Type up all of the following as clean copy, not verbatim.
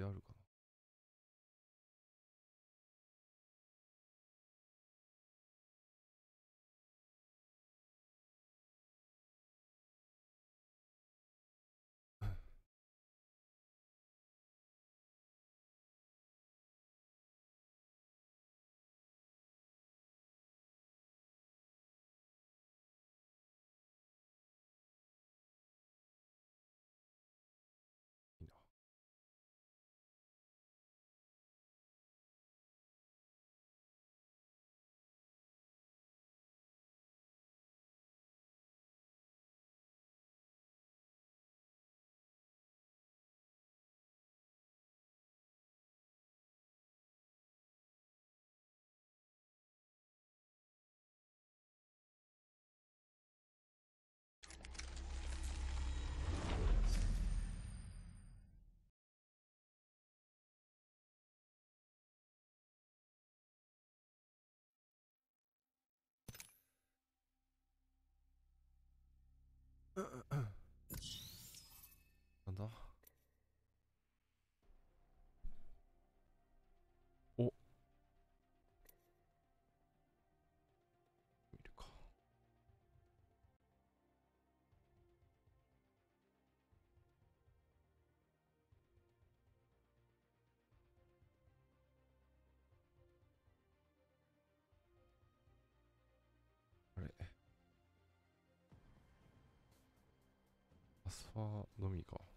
あるかな。いいな。なんだ。お、見るか。あれ、アスファのみか。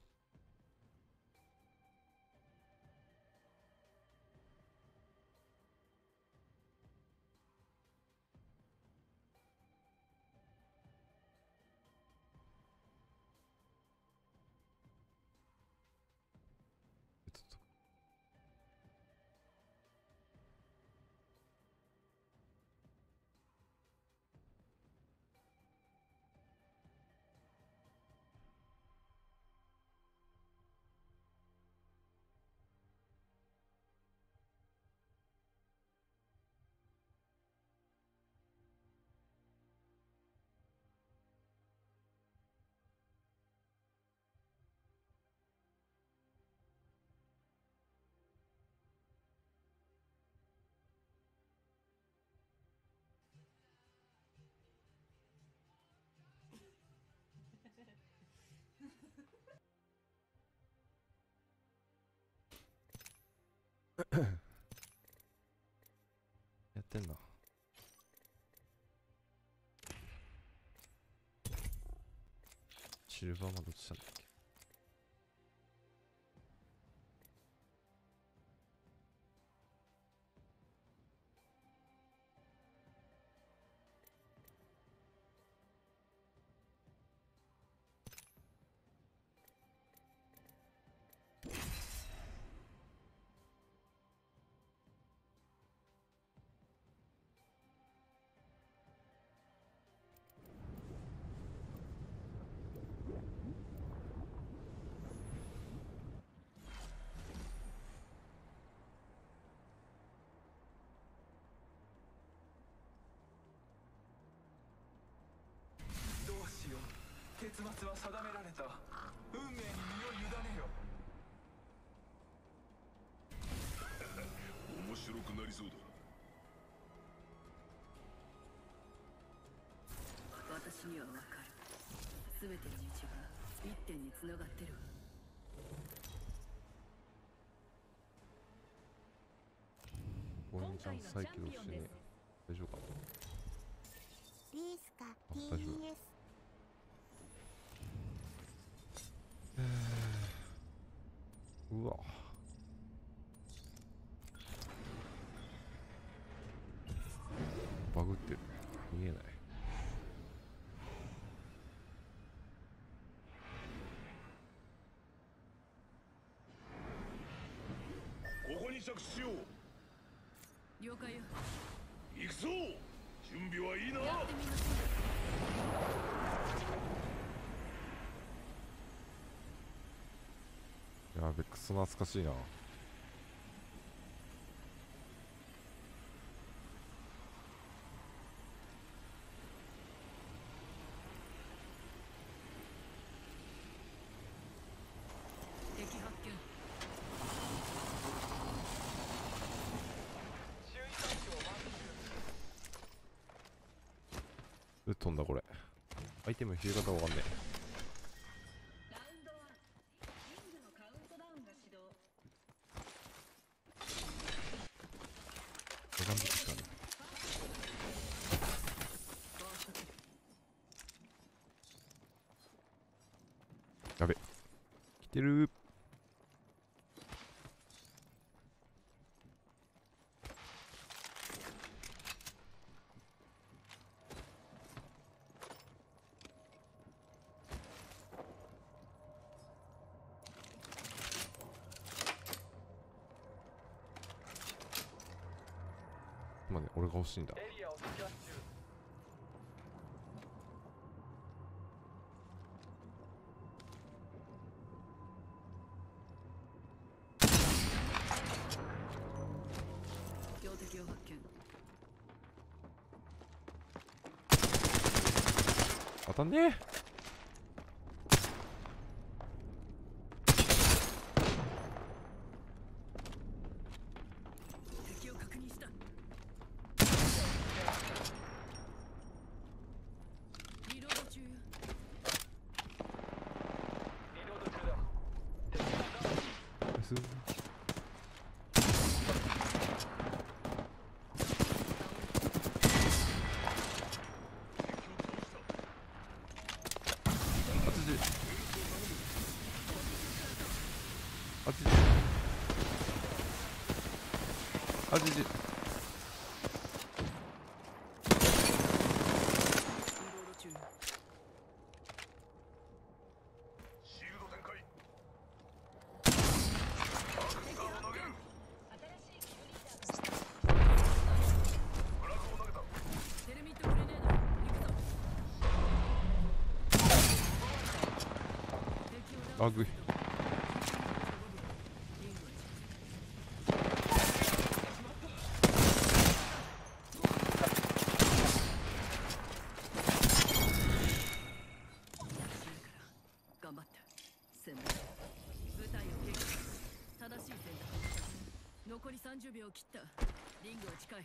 ちょっとやってんな。シルバーマンどっちしたんだっけ。 どうしよう。結末は定められた。運命に身を委ねよ。 面白くなりそうだ。 私にはわかる。全ての道は一点に繋がってるわ。 ゴエンちゃん再起動してね。大丈夫かな。 リースかあ、大丈夫。 TES。 うわ、バグってる。見えない。 ここに着地しよう。 了解よ。 行くぞ。準備はいいな。 やってみましょやべ、クソ懐かしいな。 敵発見。 ぶっ飛んだこれ。アイテムの消え方わかんねえ。 ラウンド1、リングのカウントダウンが始動。 ガンビキかね。やべ、来てるー。まあね、俺が欲しいんだ。 エリアをスキャン中。 標的を発見。 当たんねえ。 敵を確認した。リロード中。 リロード中だ。敵がダウン。 ナイス。80。 リロード中。 シールド展開。フラグを投げた。 テルミットグレネード。行くぞ。敵をダウン。 あぐい。 頑張った。戦闘部隊を撃破。正しい選択。残り30秒を切った。リングは近い。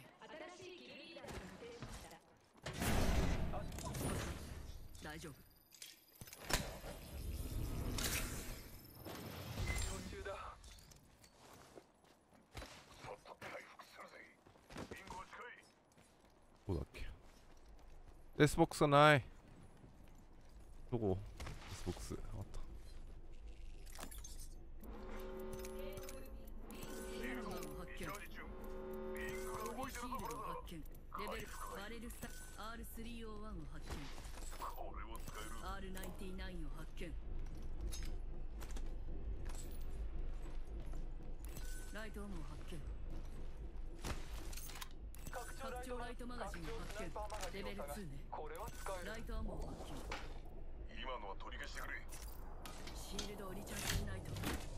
大丈夫。 途中だ。 ちょっと回復するぜ。リングは近い。 どこだっけ。デスボックスはない。どこ。デスボックスあった。 エナマンを発見。 表示中。リングが動いてるぞこれは。 発見。レベルバレルスタ R301 を発見。 これを使える。 R99 を発見。ライトアムを発見。 拡拡張ライトマガジンを発見。レベル2ね。 これは使える。 ライトアムを発見。 今のは取り消してくれ。 シールドをリチャージしないと。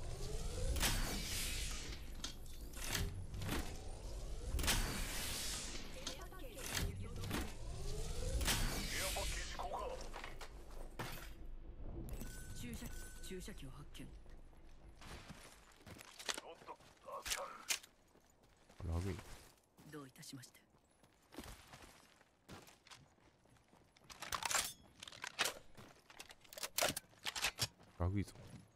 エアパッケージ効果。 注射器を発見。 ちょっと助かる。 ラグい。 どういたしまして。 ラグいぞ。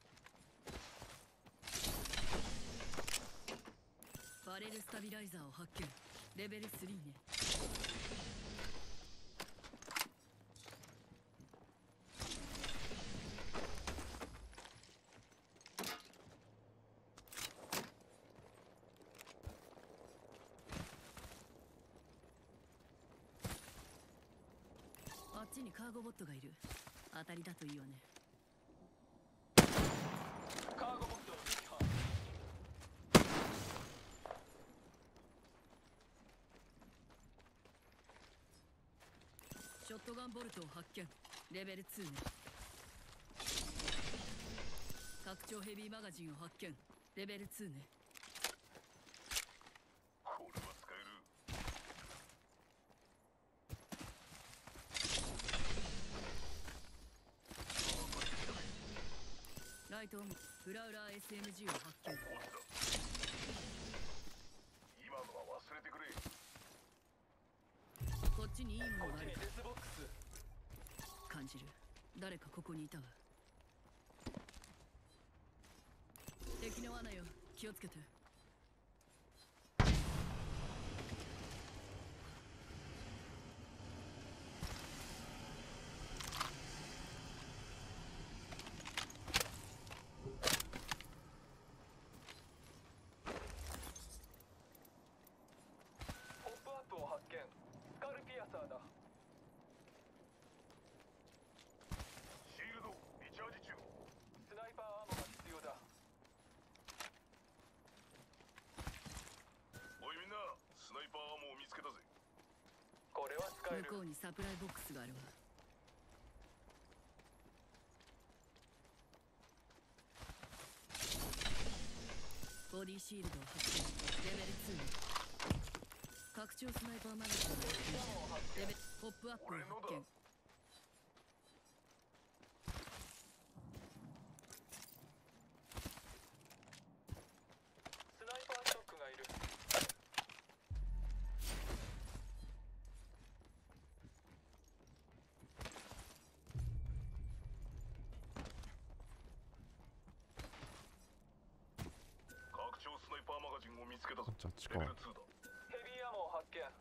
バレルスタビライザーを発見。レベル3ね。あっちにカーゴボットがいる。当たりだといいよね。 カーゴボットを撃破。 ショットガンボルトを発見。レベル2ね。拡張ヘビーマガジンを発見。レベル2ね。 これは使える。 ライトオンフラウラー SMG を発見。 落ちた。今のは忘れてくれ。 こっちにいいものがあるこっちに。デスボックス。 感じる。誰かここにいたわ。敵の罠よ、気をつけて。 ポップアップを発見。スカルピアサーだ。 シールドリチャージ中。 スナイパーアーマーが必要だ。 おいみんな、スナイパーアームを見つけたぜ。 これは使える。 向こうにサプライボックスがあるわ。ボディシールドを発見。レベル2。拡張スナイパーマガジンを発見。レベルポップアップを発見。 スナイパーショックがいる。 拡張スナイパーマガジンを見つけたぞ。 じゃああっちかレベル2だ。 ヘビーアモを発見。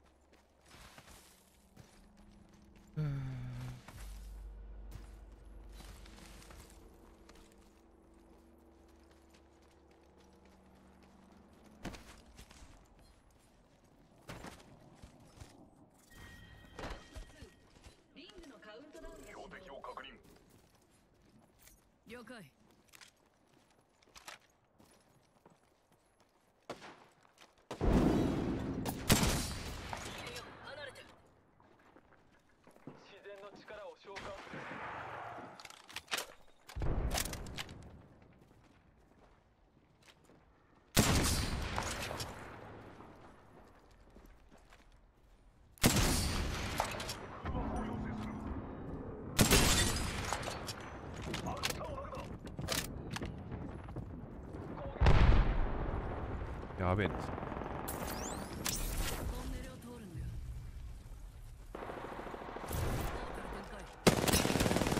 リングのカウントダウン標的を確認。 了解。離れて。 自然の力を召喚する。 空爆を要請する。アクタを投げた。 やべえな。 トンネルを通るのよ。ポータル展開。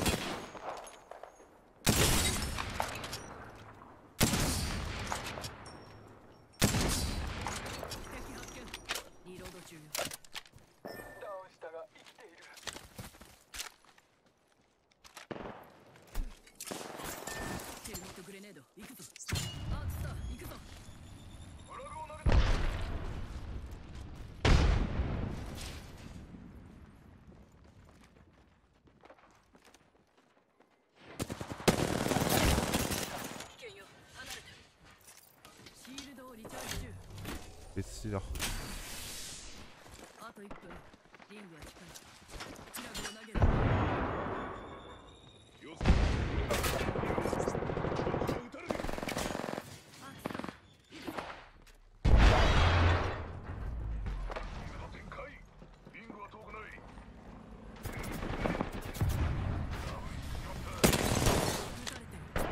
敵発見。リロード中よ。 ダウンしたが生きている。 ヘルメットグレネード行くぞ。アーツスター行くぞ。 フラグを投げた。 危険よ、離れて。シールドをリチャージ中。 別紙だ。 あと1分。リングは近い。クラブを投げる。 よせ。撃たれる。 アーツスター行くぞ。 リングの展開。リングは遠くない。 撃たれてる。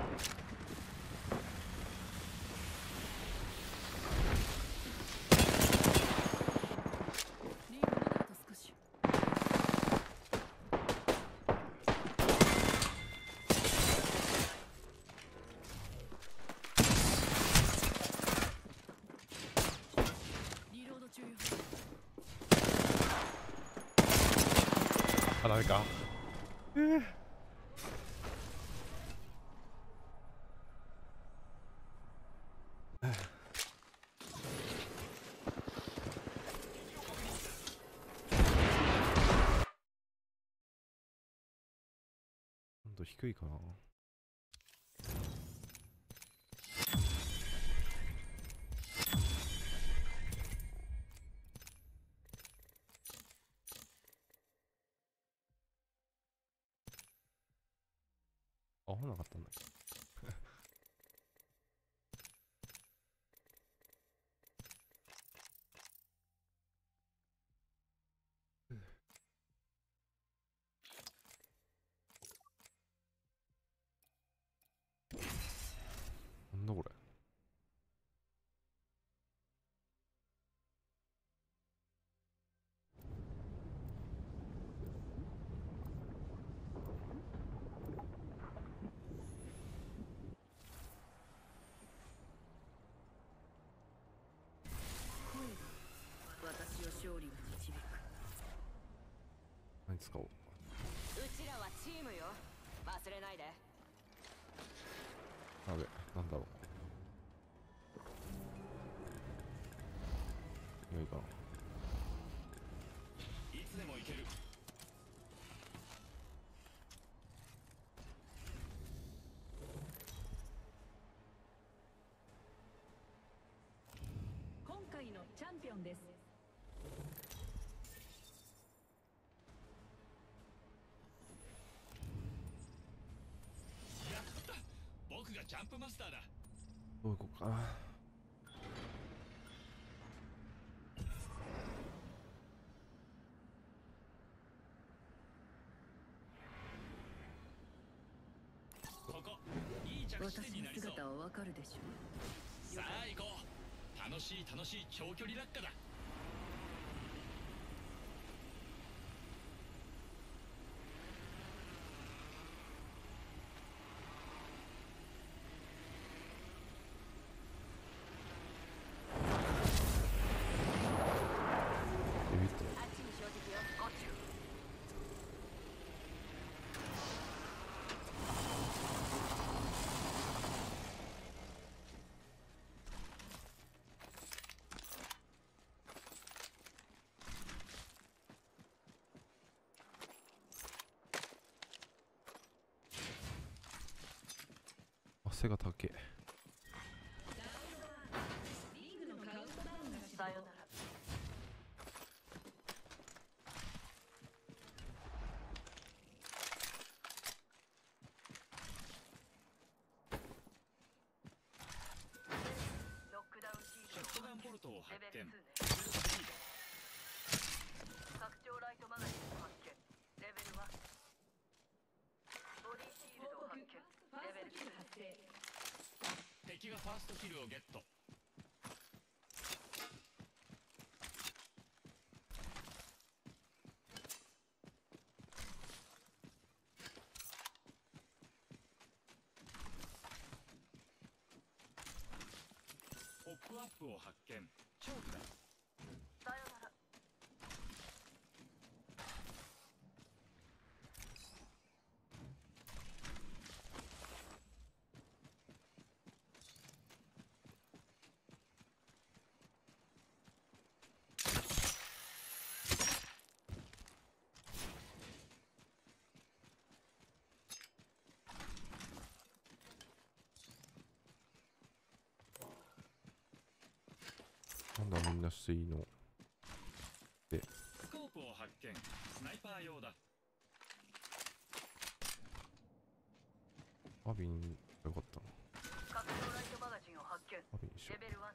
リングまであと少し。リロード中よ。 あ、ダメか。温度低いかな。あ、ほなかったんだ。なんだこれ。 使おう。 うちらはチームよ、忘れないで。 やべ、なんだろう。いいかな。 いつでも行ける。 今回のチャンピオンです。 やった、僕がジャンプマスターだ。 どういこうかな。 ここいい着地点に私のなりそう。 姿はわかるでしょう。 さあ行こう。楽しい楽しい長距離落下だ。 ビビった。 あっちに標的よ、こっち。 背が高え。 さよなら。ロックダウンシールショットガンボルトを発見。 レベル2ね。 レベル3だ。 拡張ライトマガジンを発見。レベル1。ボディシールドを発見。レベル2。 敵がファーストキルをゲット。ポップアップを発見。チョークだ。 さよなら。 なんだみんなしていいの。で、 スコープを発見。スナイパー用だ。 アビンがよかったな。 拡張ライトマガジンを発見。 アビンにしよレベル1ね。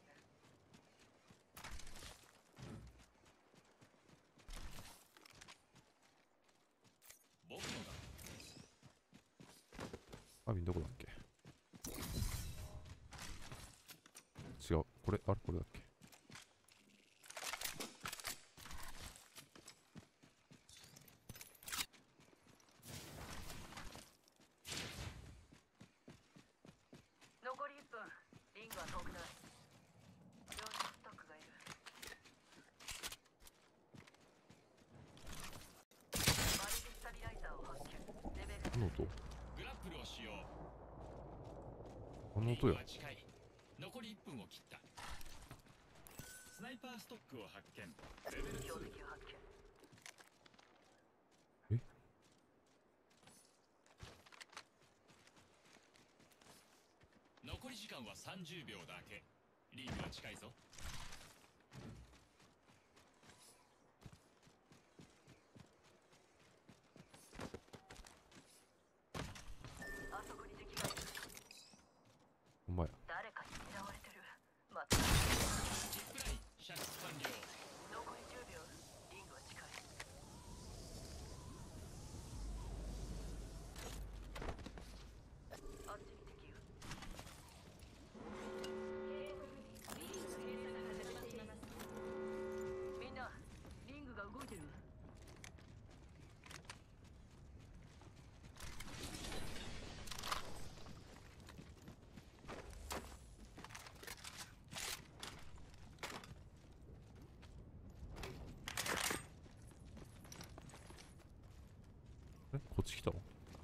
僕のだ。 う。アビンどこだっけ。違う。これ、あれこれだっけ。 残り1分。リングは遠くない。両手ストックがいる。マルチスタビライザーを発見。レベル何の音。 グラップルを使用。 何の音や。 リングは近い。残り1分を切った。スナイパーストックを発見。レベル標 2。 的を発見。 え、 残り時間は30秒だけ。リングは近いぞ。 あそこに敵がいる。 ほんまや。 誰かに狙われてる。また。 ジップライン射出完了。 残り10秒。リングは近い。あっちに敵が。リングえ、こっち来たの？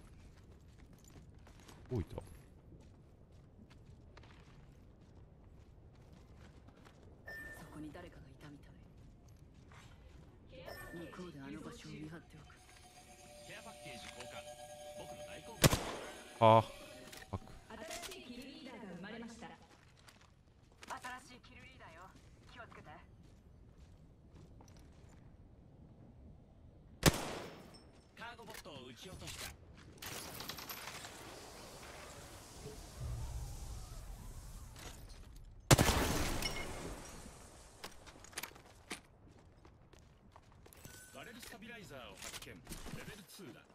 どういた？ そこに誰かがいたみたい。向こうであの場所を見張っておく。 ケアパッケージ交換。僕の大好物。 ああ、ファック。 新しいキルリーダーが生まれました。新しいキルリーダーよ。気をつけて。 カーゴボットを撃ち落とした。バレルスタビライザーを発見。レベル2だ。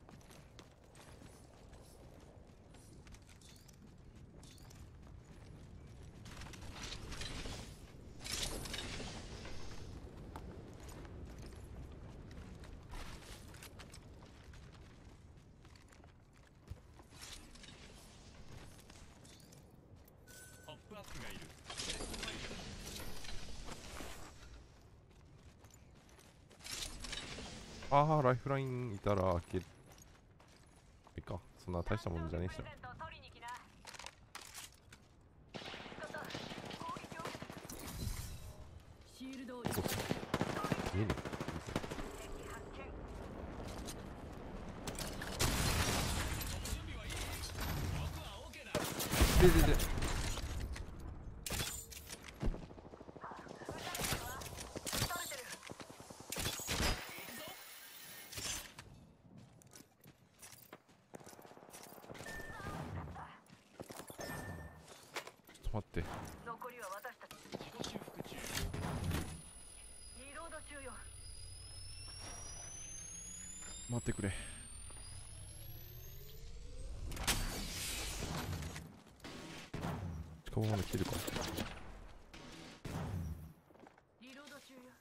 ポップアップがいる。 ああ、ライフラインいたら開ける。いいか、そんな大したもんじゃねえしな。 プレゼントを取りに来な。味方、攻撃を受けてる。 シールドを入れどこ？家に。 敵発見。 準備はいい。僕は OK だ。 で。 撃たれてる。 ちょっと待って。 残りは私たち。 自己修復中。 リロード中よ。 待ってくれ。近場まで来てるか。 リロード中よ。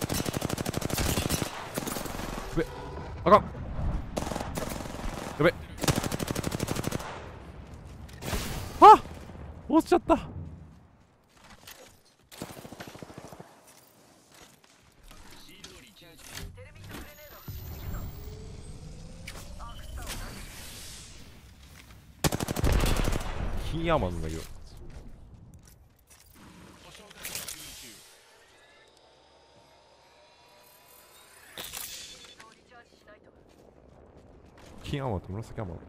あかん。やべ。あ、落ちちゃった。 シールドリチャージ。 テレビットグレネード。アクスタをキーアーマンだけど。 故障が修理中。 リチャージしないと。 キーアーマンと紫アーマン。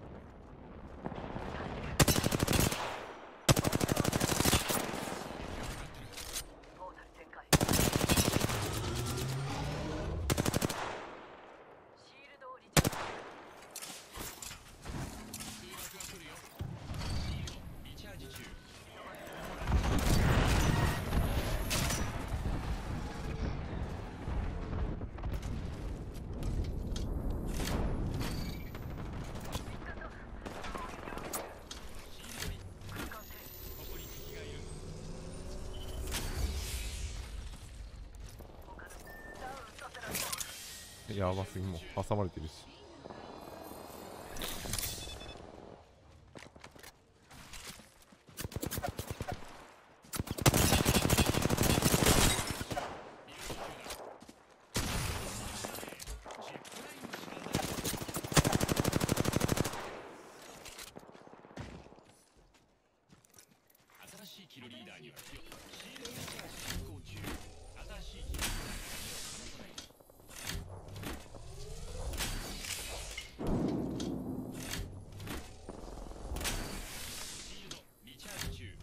ポータル展開。シールドをリチャージ。 空爆が来るよ。シールドリチャージ中。ここに敵がいる。 やばすぎ、もう挟まれてるし。 新しいキルリーダーには気を。シールドリチャージ進行中。新しいキルリーダーには離さない。シールドリチャージ中。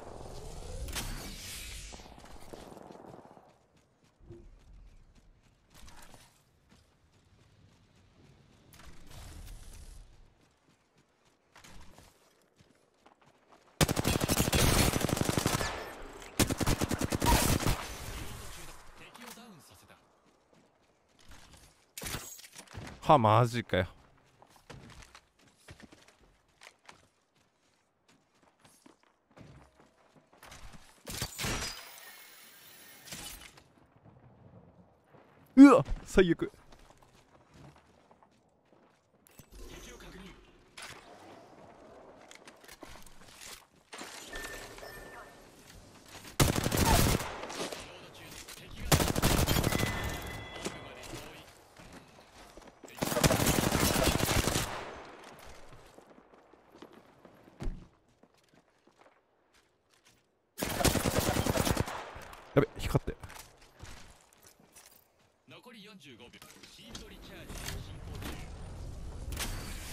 敵をダウンさせた。 は、マジかよ。うわ、最悪。 敵を確認。リーグまで遠い。敵残り45秒。シールドリチャージ進行中。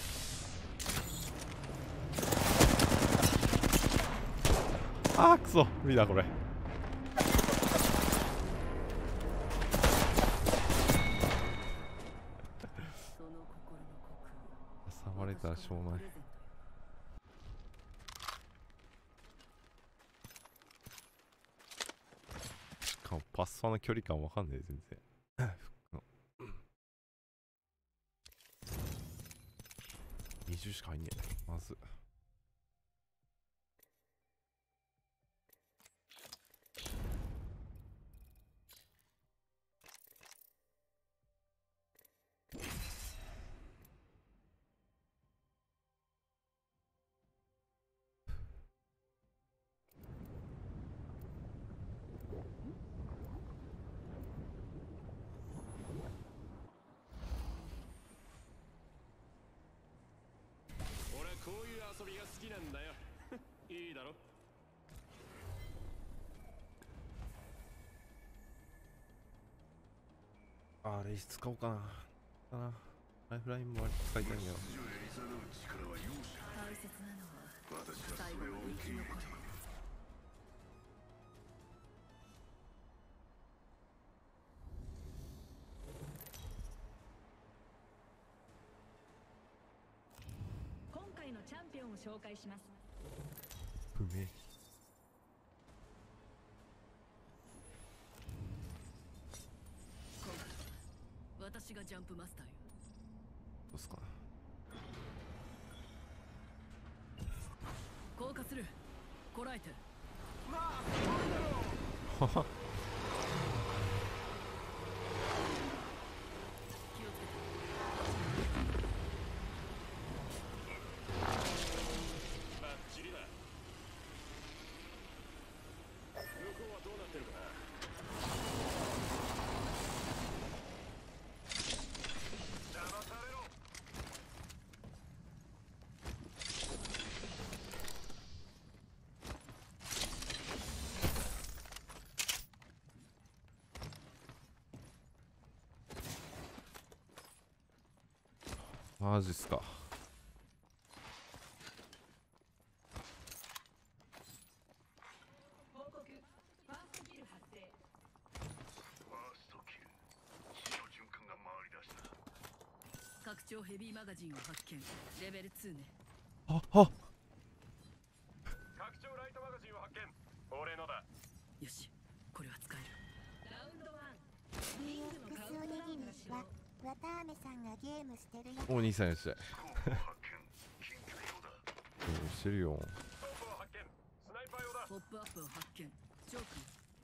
あーくそ無理だこれ。 その心の虚挟まれたらしょうがない。 プレゼントよ。 しかもパスワの距離感わかんねえ全然。20しか入んねえまず。 俺はこういう遊びが好きなんだよ。いいだろ。 あれ使おうかな。ライフラインも使いたいんだよ。 出場へいざなう力は容赦。 大切なのは私は最後まそれをで生き残る受け入れている。 今回のチャンピオンを紹介します。 不明。 今回は私がジャンプマスターよ。 どうすかな。 降下する。こらえて。 はは。 気をつけて。 バッチリだ。向こうはどうなってるかな。 騙されろ。 マジっすか。 報告。ファーストキル発生。 ファーストキル。使用循環が回り出した。 拡張ヘビーマガジンを発見。レベル2ね。 あ拡張ライトマガジンを発見。俺のだ。 よし、これは使える。 ラウンド1。リングの DX カウントダウおにぎりンが始動。 はわたあめさんがゲームしてるやつ。 お兄さんいらっしゃい。 候補発見。緊急用だ。 してるよ。 ストープを発見。スナイパー用だ。 ポップアップを発見。チョーク。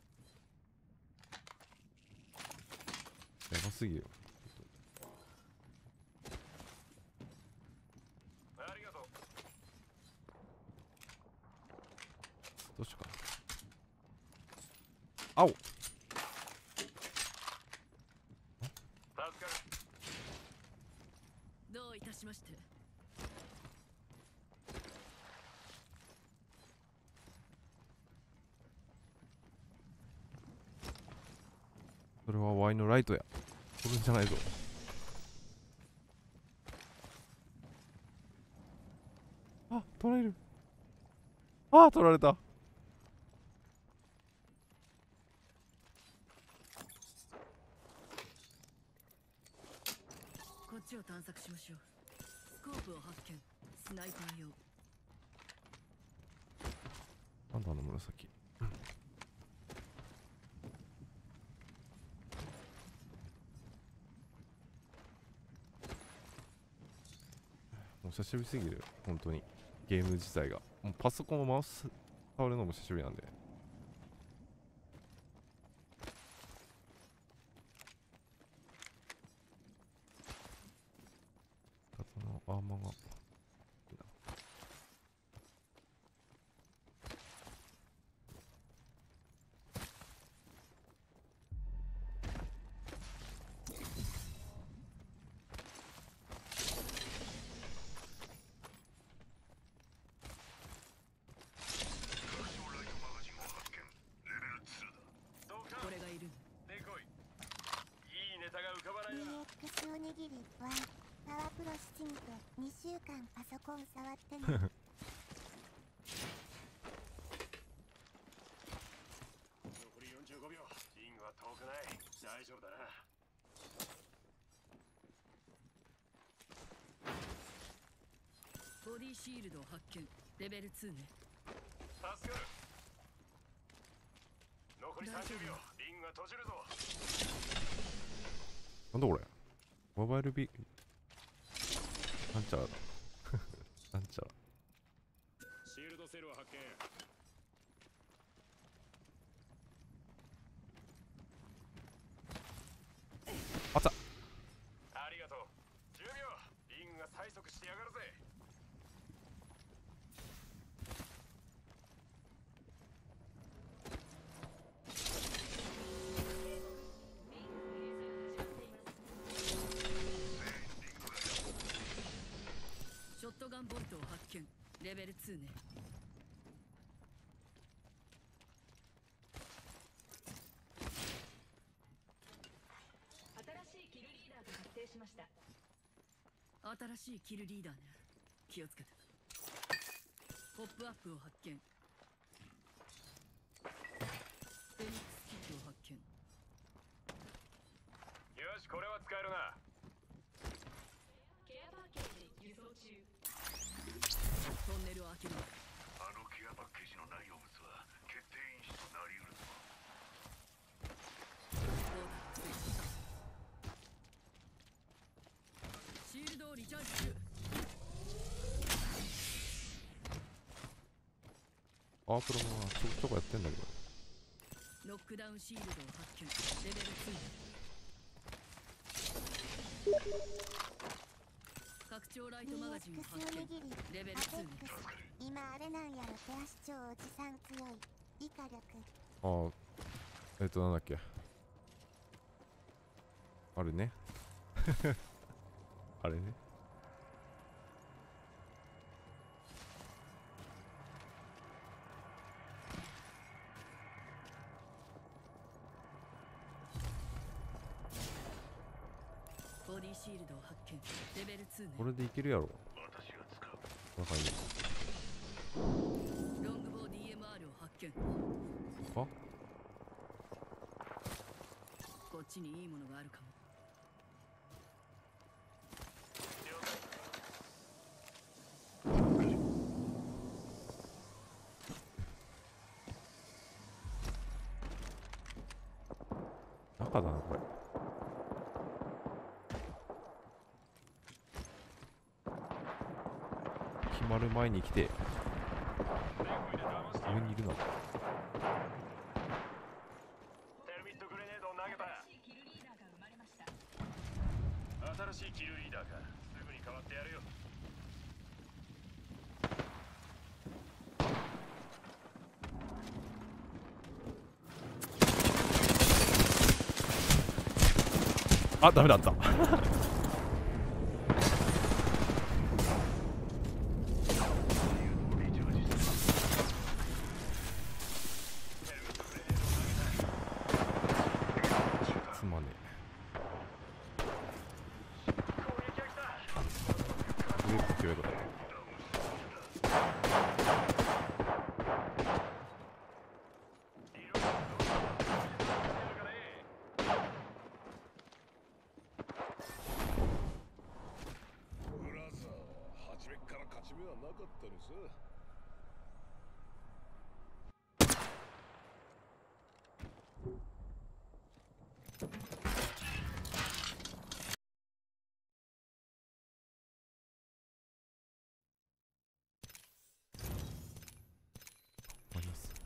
やばすぎるよ。 ありがとう。 どうしようかな。青。 助かる。 どういたしまして。 それはワイのライトや。取るんじゃないぞ。あ、取られる。あ、取られた。 こっちを探索しましょう。スコープを発見。スナイパー用。 なんだあの紫。もう久しぶりすぎる本当にゲーム自体が。もうパソコンをマウス触るのも久しぶりなんで。刀のアーマーがいいな。 拡張ライトマガジンらいだ。 DX おにぎりはパワプロ7にて2週間パソコン触ってね。 残り45秒。リングは遠くない。大丈夫だな。 ボディシールド発見。レベル2ね。 助かる。残り30秒。リングが閉じるぞ。 なんだこれ、モバイルビなんちゃらだなんちゃら。 シールドセルを発見。 あった。 ありがとう。10秒。リングが催促してやがるぜ。 ショットガンボルトを発見。レベル2ね。 新しいキルリーダーが発生しました。 新しいキルリーダーね。気をつけて。ポップアップを発見。フェニックスキットを発見。 よし、これは使えるな。 ケアパッケージ輸送中。 トンネルを開ける。 あのケアパッケージの内容物は決定因子となりうるぞ。 ボーダーを設置した。シールドをリチャージ中。 パワープロもちょこちょこやってんだけど。 ノックダウンシールドを発見。レベル2。拡張ライトマガジンを DX 発見。 おにぎりレベルア 2ね。 ペックス。今あれなんやろ、手足超おじさん強いイカ力。 ああ、なんだっけ、あれねあれね。 ボディシールドを発見。レベル2ね。 これでいけるやろ。 私が使う。 中にロングボー DMR を発見。 あ、 こっちにいいものがあるかも。 中だなこれ。決まる前に来て上にいるな。 テルミットグレネードを投げた。 新しいキルリーダーが生まれました。 新しいキルリーダーか。すぐに変わってやるよ。 あ、ダメだったすまねえ。上こっちがよかった。 ブラザー、初めっから勝ち目はなかったのさ。 マニス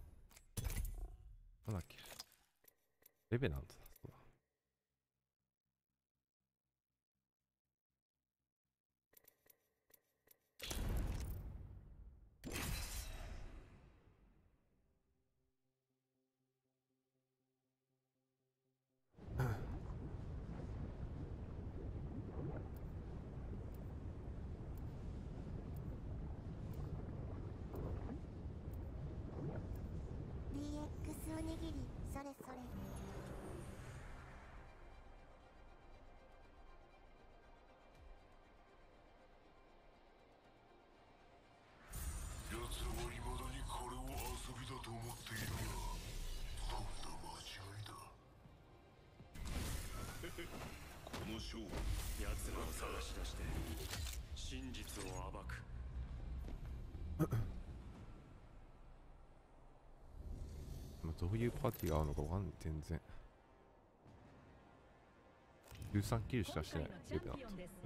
なんだっけ、レベナントだ。そうだ。 DX おにぎりそれそれ。 勝負、奴らを探し出して真実を暴く。 どういうパーティーがあるのかわかんない。全然13キルしかしてない。 チャンピオンです。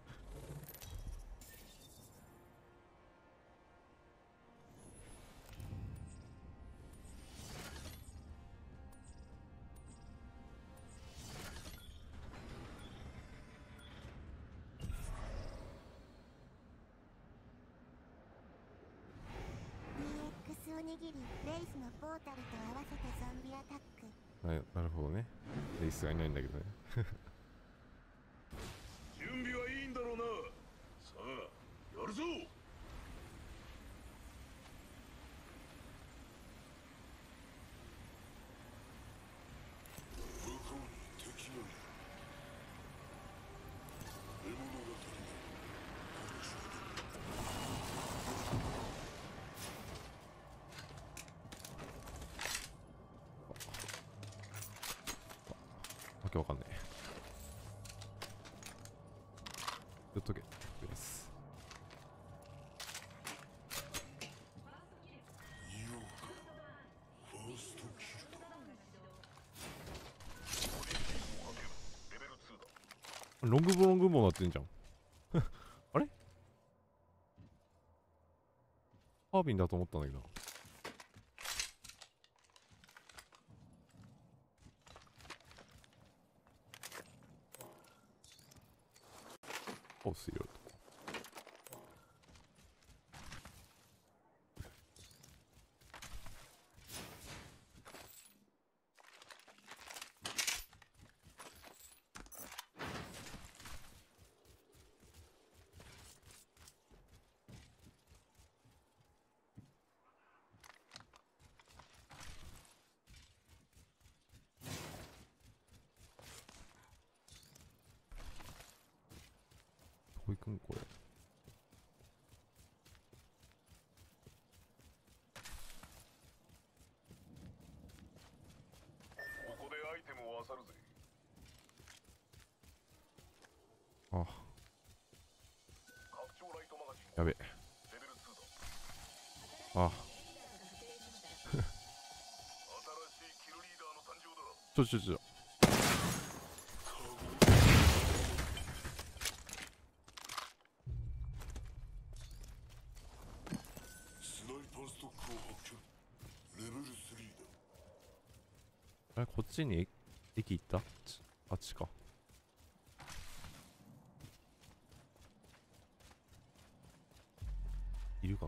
DX おにぎりレイスのポータルと合わせてゾンビアタック。 なるほどね。レイスがいないんだけどね。 準備はいいんだろうな。さあやるぞ。 向こうに敵がいる。獲物が足りない。殺しわけわかんない。やっとけ。です。 匂うか。ファーストキルだ。 レベル2だ。 ロングボウなってんじゃん。あれハービンだと思ったんだけど。おすよと。どこ行くんこれ。 ここでアイテムを漁るぜ。 あ、 拡張ライトマガジンやべ。 レベル2だ。 あ、 新しいキルリーダーの誕生だ。 ちょ。 スナイパーストックを発見。レベル3だ。 あれこっちに駅行った？あっちか。いるかな。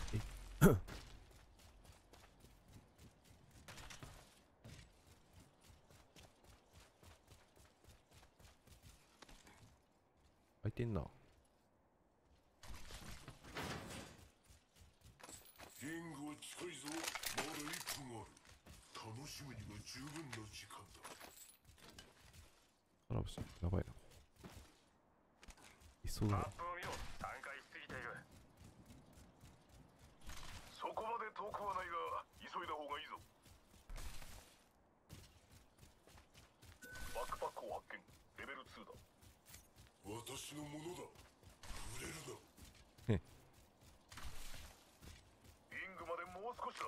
開いてんな。 リングは近いぞ。まだ1分ある。楽しむには十分な時間だ。 あらぶし、やばいな。いそうだな。 マップを見ろ。単回しすぎている。そこまで遠くはないが急いだ方がいいぞ。バックパックを発見。レベル2だ。 私のものだ。触れるな。 リングまでもう少しだ。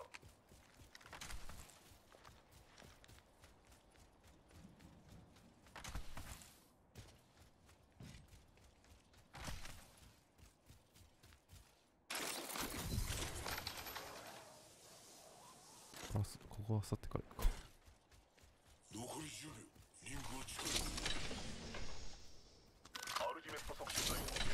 ここは去ってから行くか。 残り10秒。リングは近い。 アルティメット促進剤を発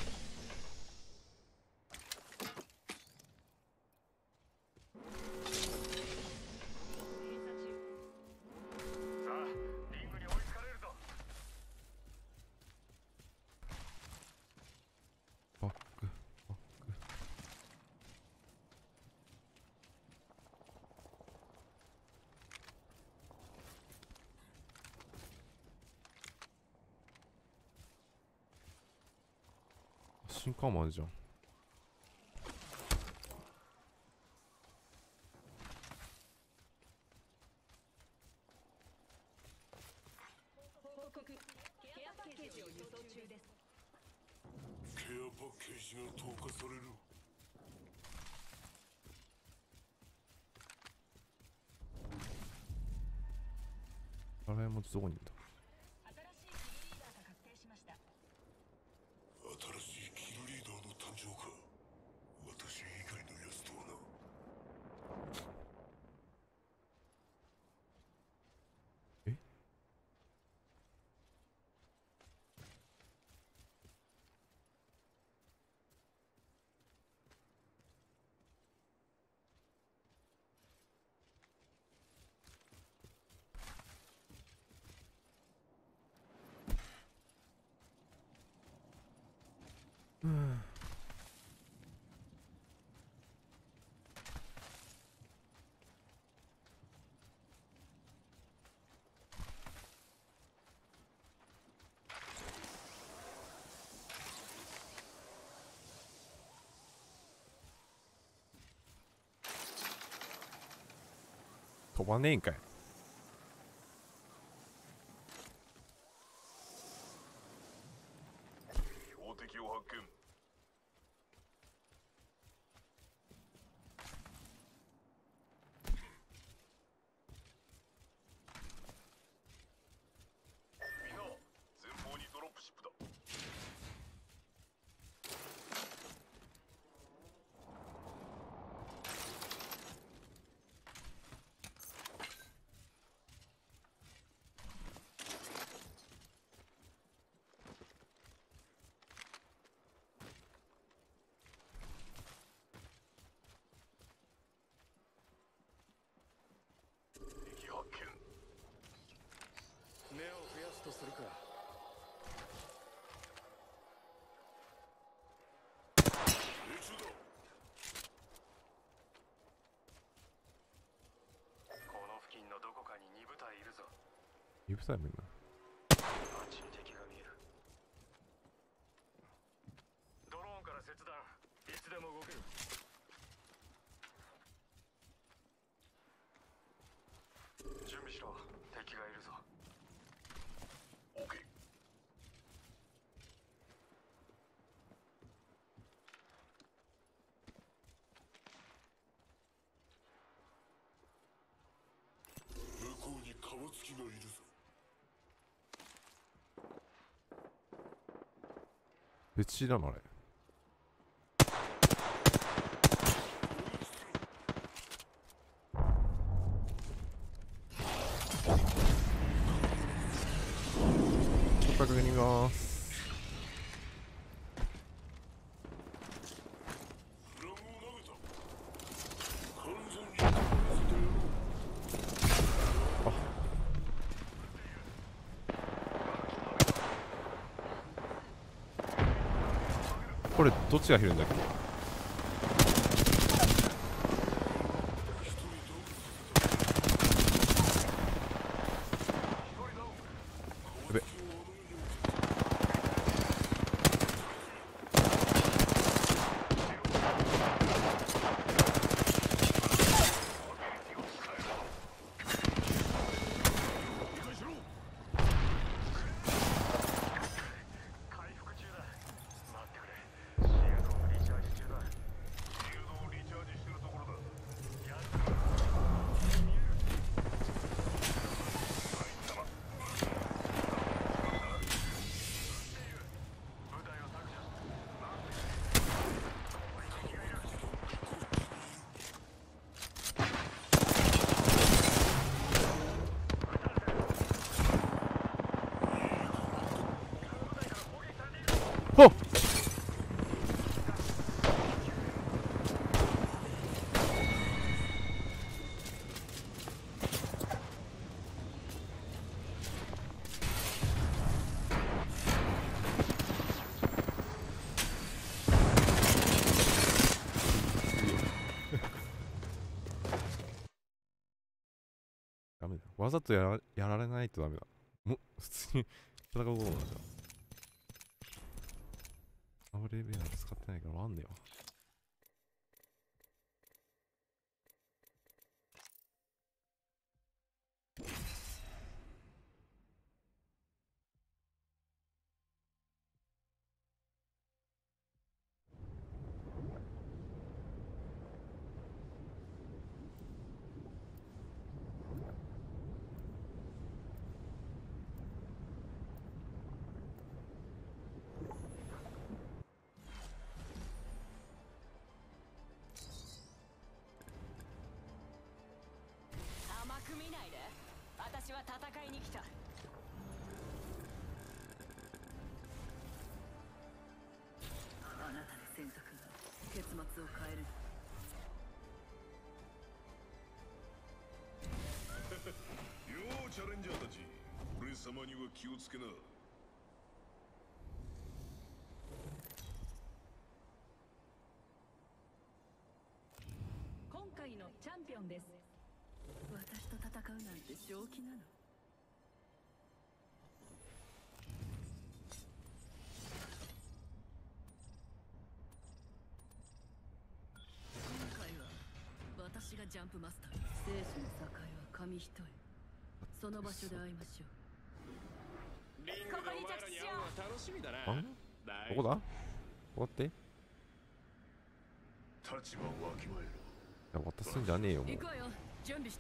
見。さあリングに追いつかれるぞ。 バック。新刊もあるじゃん。 報告ケアパッケージを輸ケアパッケージが投下される。 あれもどこにいんだ。 新しいキルリーダーの誕生か。私以外のやつとはな。 え、うん。飛ばねえんかい。 標的を発見。みんな前方にドロップシップだ。敵発見。 目を増やすとするか。 命中だ。 この付近のどこかに2部隊いるぞ。 指さえもいんな。 あっちに敵が見える。ドローンから切断。いつでも動ける。準備しろ。敵がいるぞ。 オッケー。 向こうにカワツキがいるぞ。 別地だなあれ。ちょっと確認します。 フラグを投げた。完全に止まらせてやろう。 これどっちが減るんだっけ。やべ。 回復中だ。待ってくれ。シールドをリチャージ中だ。 シールドをリチャージしてるところだ。 やつが見える。部隊を削除した。 ほっ。ダメだ。わざとやられないとダメだ。もう普通に戦うことなんだよ。アブレベア使ってないからわかんねえわ。 来た。 あなたの選択が結末を変える。 ようチャレンジャーたち、俺様には気をつけな。 今回のチャンピオンです。 私と戦うなんて正気なの？今回は私がジャンプマスター。生死の境は紙一重。その場所で会いましょう。 リングでお前らに会うのは楽しみだな。 あんどこだ？終わって？い立場をわきまえろ。 や渡すんじゃねえよもう行。くわよ。準備して。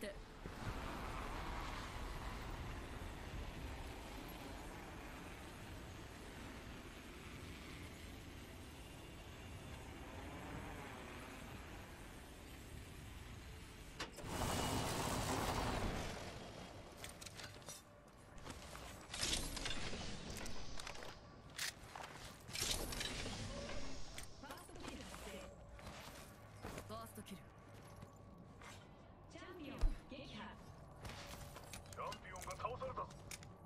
ファーストキル。 チャンピオン撃破。 チャンピオンが倒されたぞ。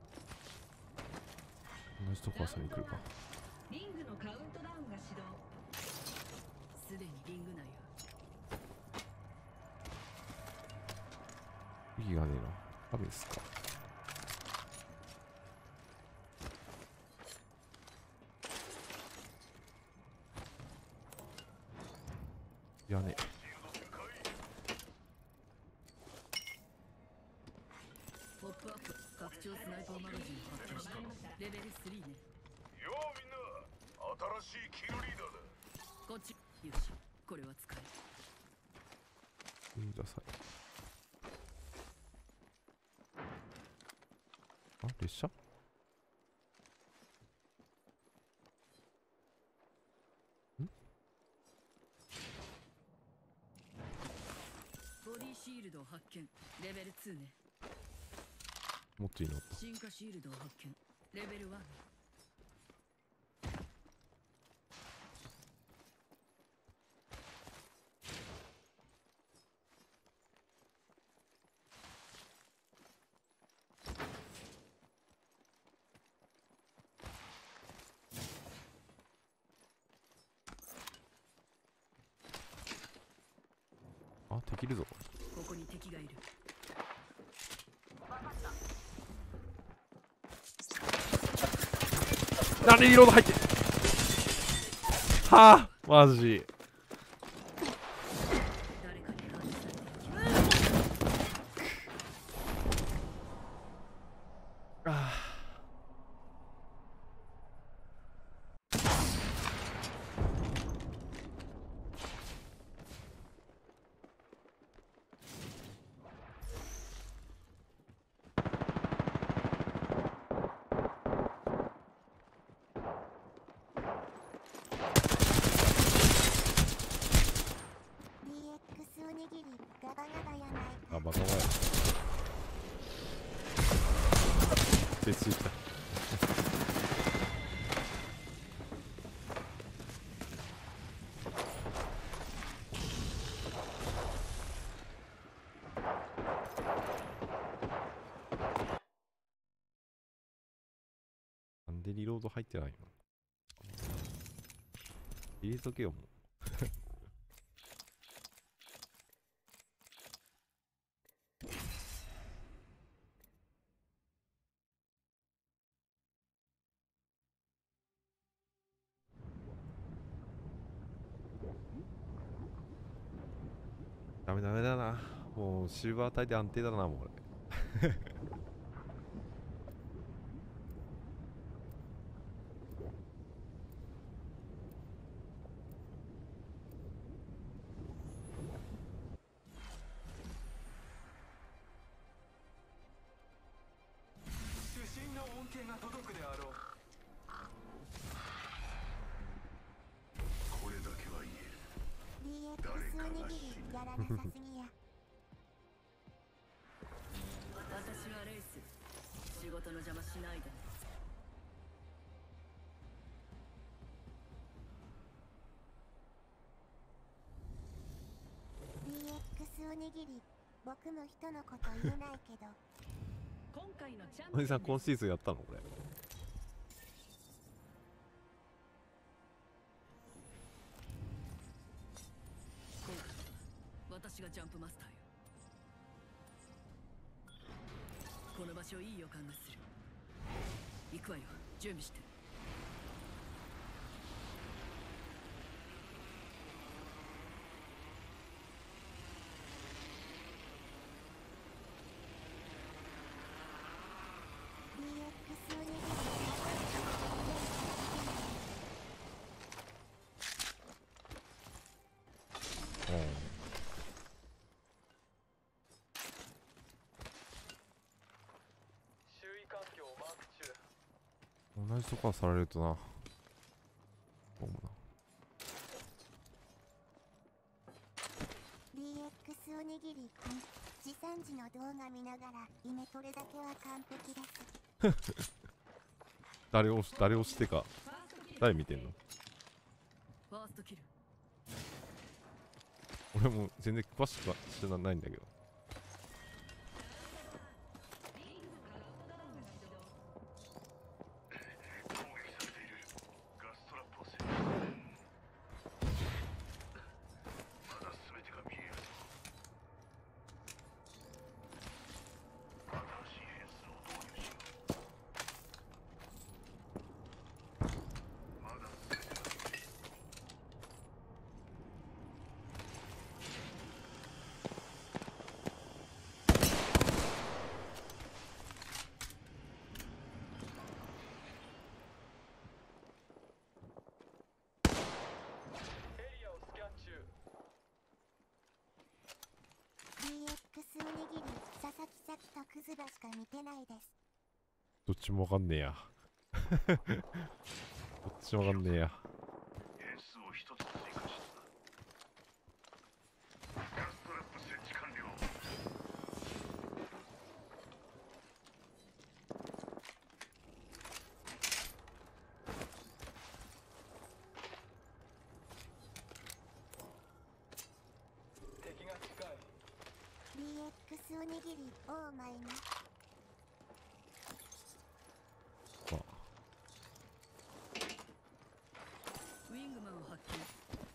同じとこ遊びに来るか。 リングのカウントダウンが始動。 すでにリング内よ。 息がねえな。ダメですか。いやね。 ポップアップ拡張スナイパーマガジン発見した。レベル3ね。 ようみんな、新しいキルリーダーだ。 こっち。よし、これは使える。 ください。あ、列車？ ボディシールドを発見。レベル2ね。 もっといいのあった。 進化シールドを発見。レベル1。 あ、敵いるぞ。 ここに敵がいる。 なんでリロード入ってはあ、マジ。 誰かに監視されてる気が。 あおにぎりガバガバやないあ、バカバカ。手ついた。なんでリロード入ってないの？入れとけよもう。ダメダメだな。もうシルバー帯で安定だな、もう俺。 主審の恩恵が届くであろう。 これだけは言える。 DX おにぎりやらなさすぎや。 私はレイス。 にぎり、僕も人のこと言えないけど、 今回のチャンおじさんピオン今シーズンやったのこれ。 今回は私がジャンプマスターよ。この場所いい予感がする。行くわよ、準備して。 DX おにぎり周囲環境をマーク中。 同じとこはされるとな。どうもな。 DX おにぎりくん、持参時の動画見ながらイメトレだけは完璧です。 誰をしてか誰見てんの？ ファーストキル。 俺も全然詳しくは知らないんだけど。 攻撃されている。ガストラップを設置してる。まだ全てが見えるぞ。新しい変数を導入しよう。まだ全てが見える。 エリアをスキャン中。 DX おにぎり、佐々木咲とクズバしか見てないです。 どっちもわかんねえや。どっちもわかんねえや。 変数を一つ追加した。ガストラップ設置完了。 敵が近い。 DX おにぎり、オーマイな。 まあウィングマンを発見。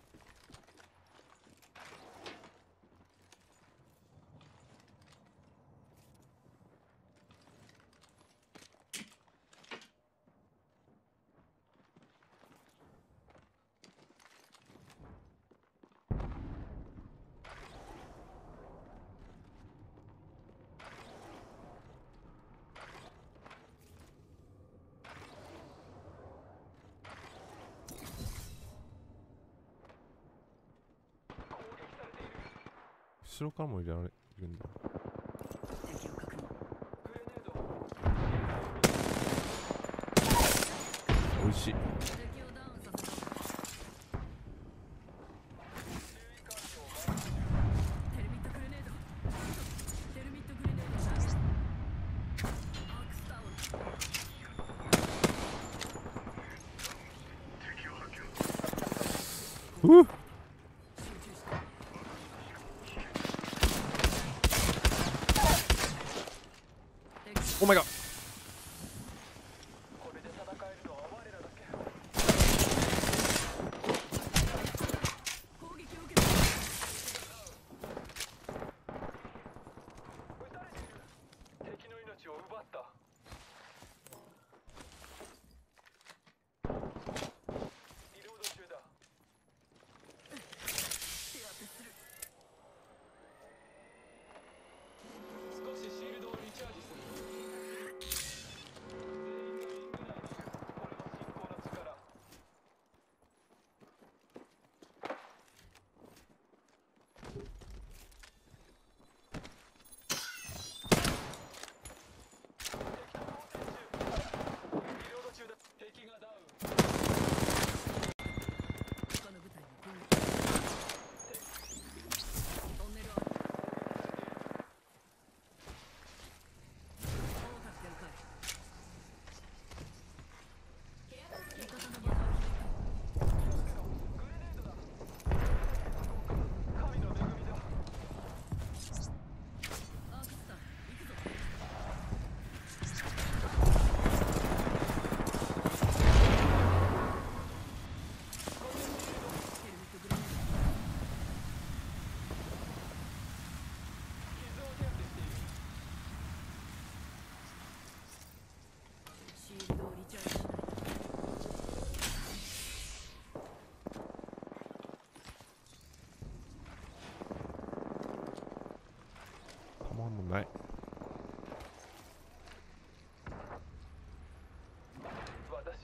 後ろからも入れられるんだ。 敵を確認。 グレネード。 美味しい。 敵をダウンさせた。 周囲環境をマーク中。 テルミットグレネード。テルミットグレネードを投げる。アークスタウン。 敵を発見。 うっ。 集中して。 お前が。 これで戦えるのは我らだけ。 攻撃を受けた。 撃たれている。敵の命を奪った。リロード中だ。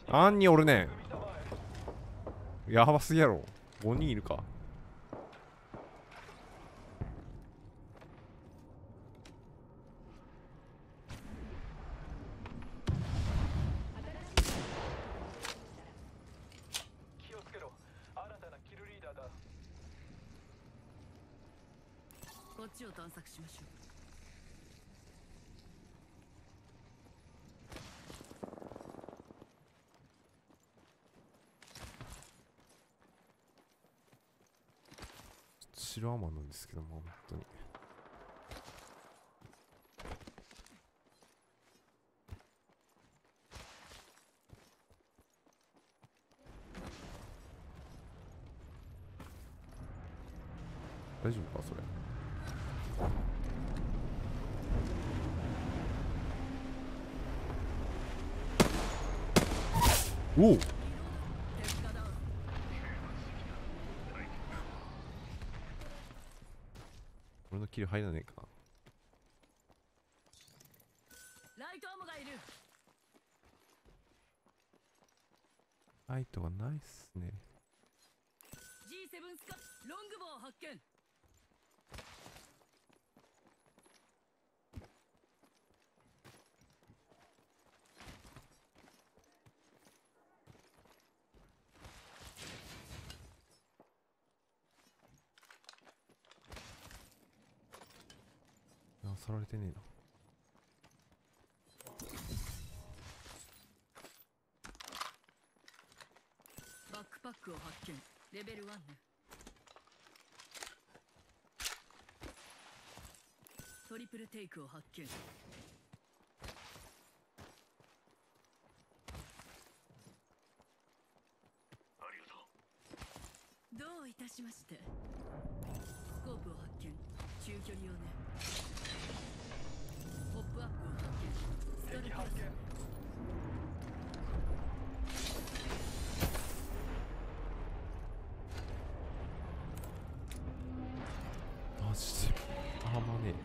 あんにおるねん。やばすぎやろ。5人いるか。 気をつけろ。新たなキルリーダーだ。 こっちを探索しましょう。 白アマンなんですけども、本当に。大丈夫かそれ。おお、俺のキル入らねえか。 ライトアームがいる。 ライトがないっすね。 G7 スカロングボウ発見。 あ、さられてねえな。 バックパックを発見。レベル1ね。トリプルテイクを発見。 ありがとう。 どういたしまして。スコープを発見。中距離用ね。ポップアップを発見。ストレッチ発見。 マジであまね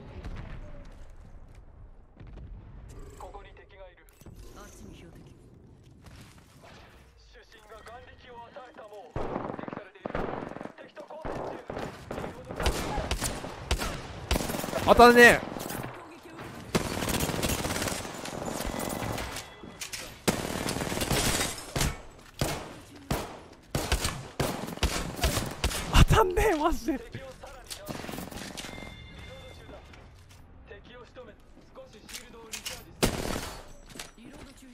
ここに敵がいる。 あっちに標的。 主審が眼力を与えたもう敵されている。敵と交戦中。 え。当たんねえ。 攻撃を受け当たんねえマジで。 敵をさらにダウン。リロード中だ。敵を仕留め少しシールドをリチャージする。 リロード中よ。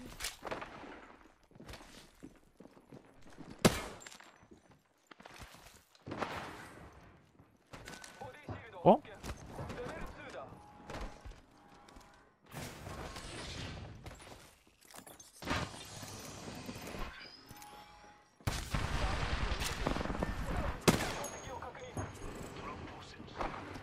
ボディシールドを発見。レベル2だ。敵を確認。 トラップを設置する。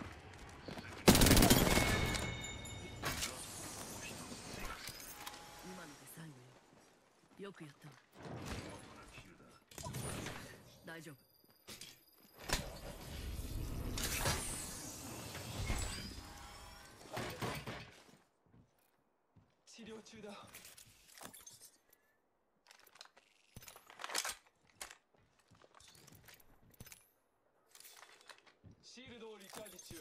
今ので最後よ。よくやったわ。 キルだ。 大丈夫。 治療中だ。シールドをリチャージ中。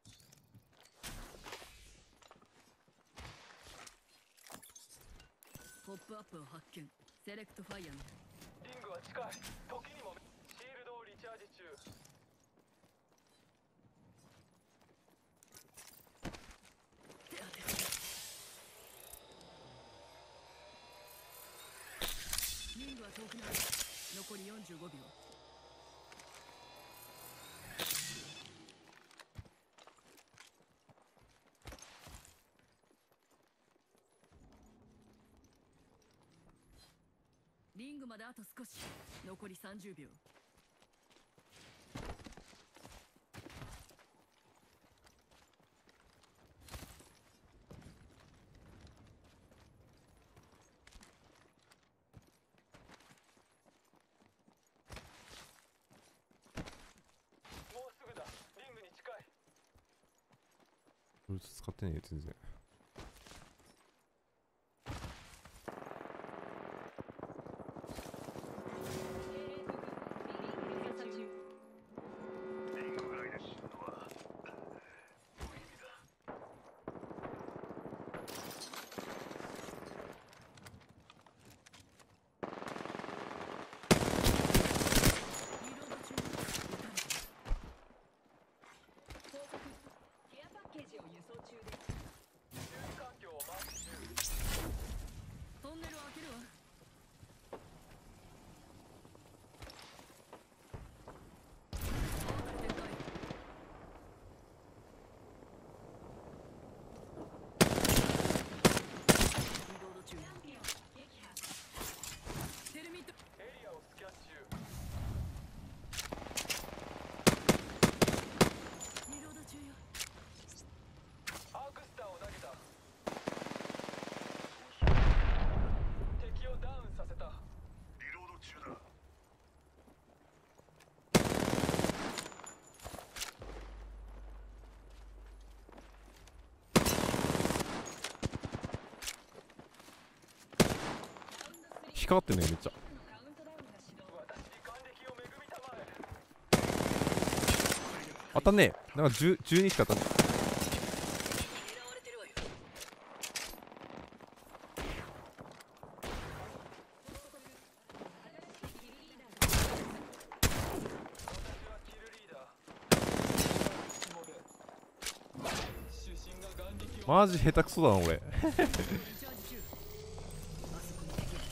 ポップアップを発見。セレクトファイヤーね。 リングは近い。時にもシールドをリチャージ中。 手当て。リングは遠くない。残り45秒。リングまであと少し。残り30秒。 もうすぐだ。リングに近い。 ブルート使ってねえ全然。 かかってんねめっちゃ。 カウントダウンが始動。 私に還暦を恵みたまえ。 当たんねえ。なんか12しか当たんね狙われてるわよ。 私はキルリーダー。しもべ。主審が眼力を。 マジ下手くそだな俺。 リチャージ中。あそこに敵が。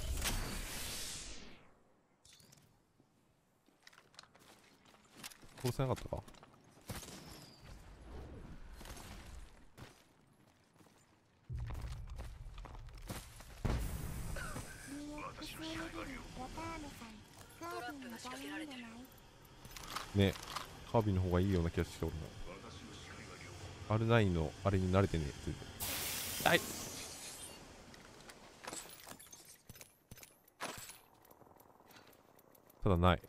殺せなかったか。 DX ラターヌさん、カービィのダイヤじゃない？ ねカービィの方がいいような気がして俺も。R9 のあれに慣れてねえ。はい。ただない。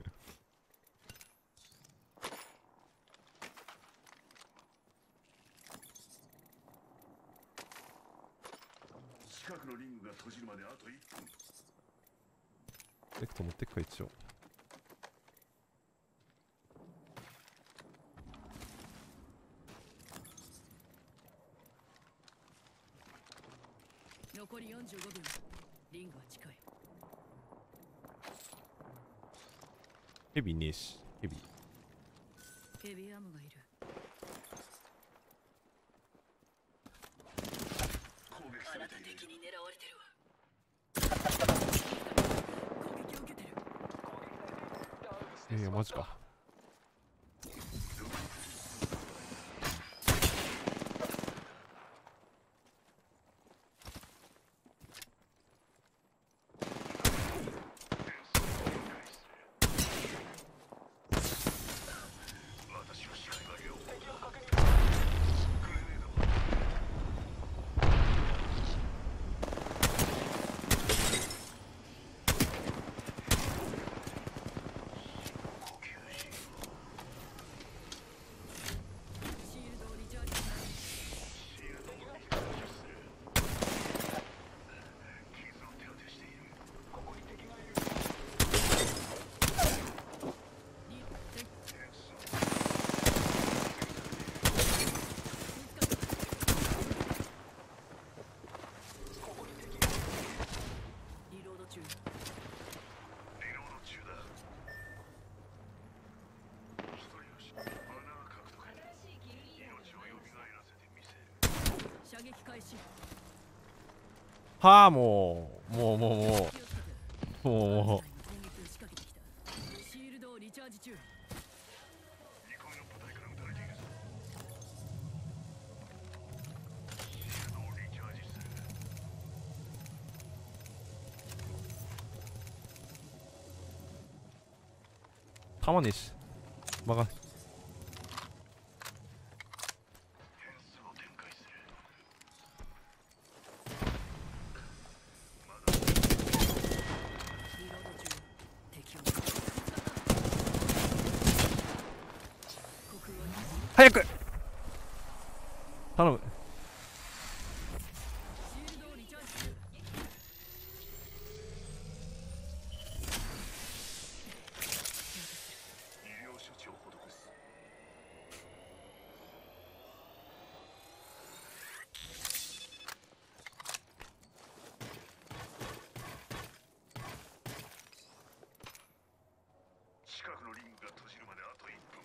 近くのリングが閉じるまであと1分。 エクト持ってくか一応。 残り45秒。リングは近い。 ヘビーねえし。ヘビー。 ヘビーアームがいる。 攻撃されている。 敵に狙われてるわ。攻撃を受けてる。 いやマジか。 私を視界を上げよう。 敵を確認。 グレネード。呼吸しよシールドをリチャージしない。 う。シールドをリチャージする。傷を手当てしている。 ここに敵がいる。 リ敵変装。 リロード中。 リロード中だ。一人よし。マナー獲得。命を蘇らせてみせる。 射撃開始。 はあもう気をつけて。 もう攻撃を仕掛けてきた。シールドをリチャージ中。 2個目の部隊から撃たれているぞ。シールドをリチャージする。 弾ねえし。まが変装を展開する。まだリロード中。敵を。国王に。 早く頼む。 シールドをリチャージ中。 医療処置を施す。近くのリングが閉じるまであと1分。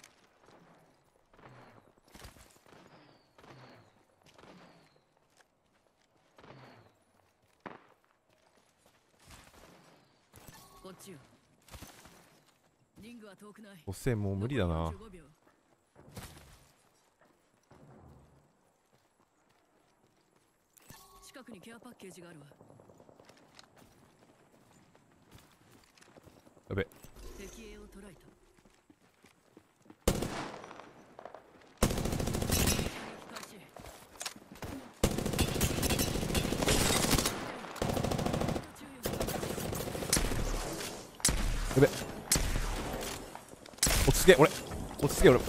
こっちよ。リングは遠くない。 おっせえもう無理だな。 残り45秒。近くにケアパッケージがあるわ。 やべ。 敵影を捉えた。射撃開始。 やべ。落ち着け俺。落ち着け俺。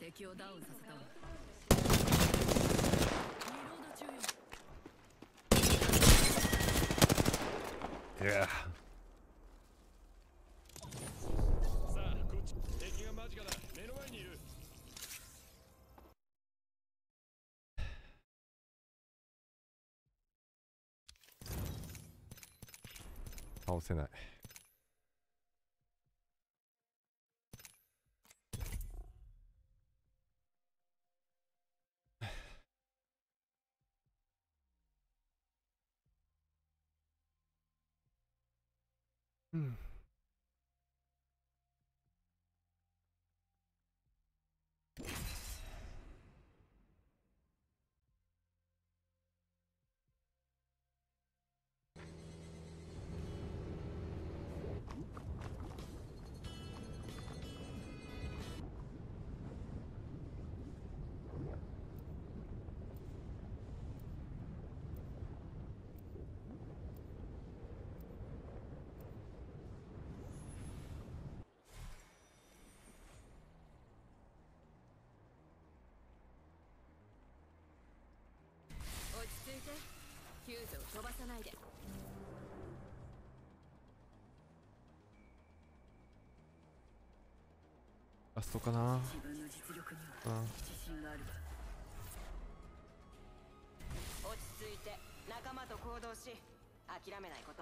敵をダウンさせたわ。リロード中よ。 いやさあこっち敵が間近だ。目の前にいる。 倒せない。うん。 落ち着いて。フューズを飛ばさないで。 ラストかな。 自分の実力には自信があるわ。 落ち着いて仲間と行動し諦めないこと。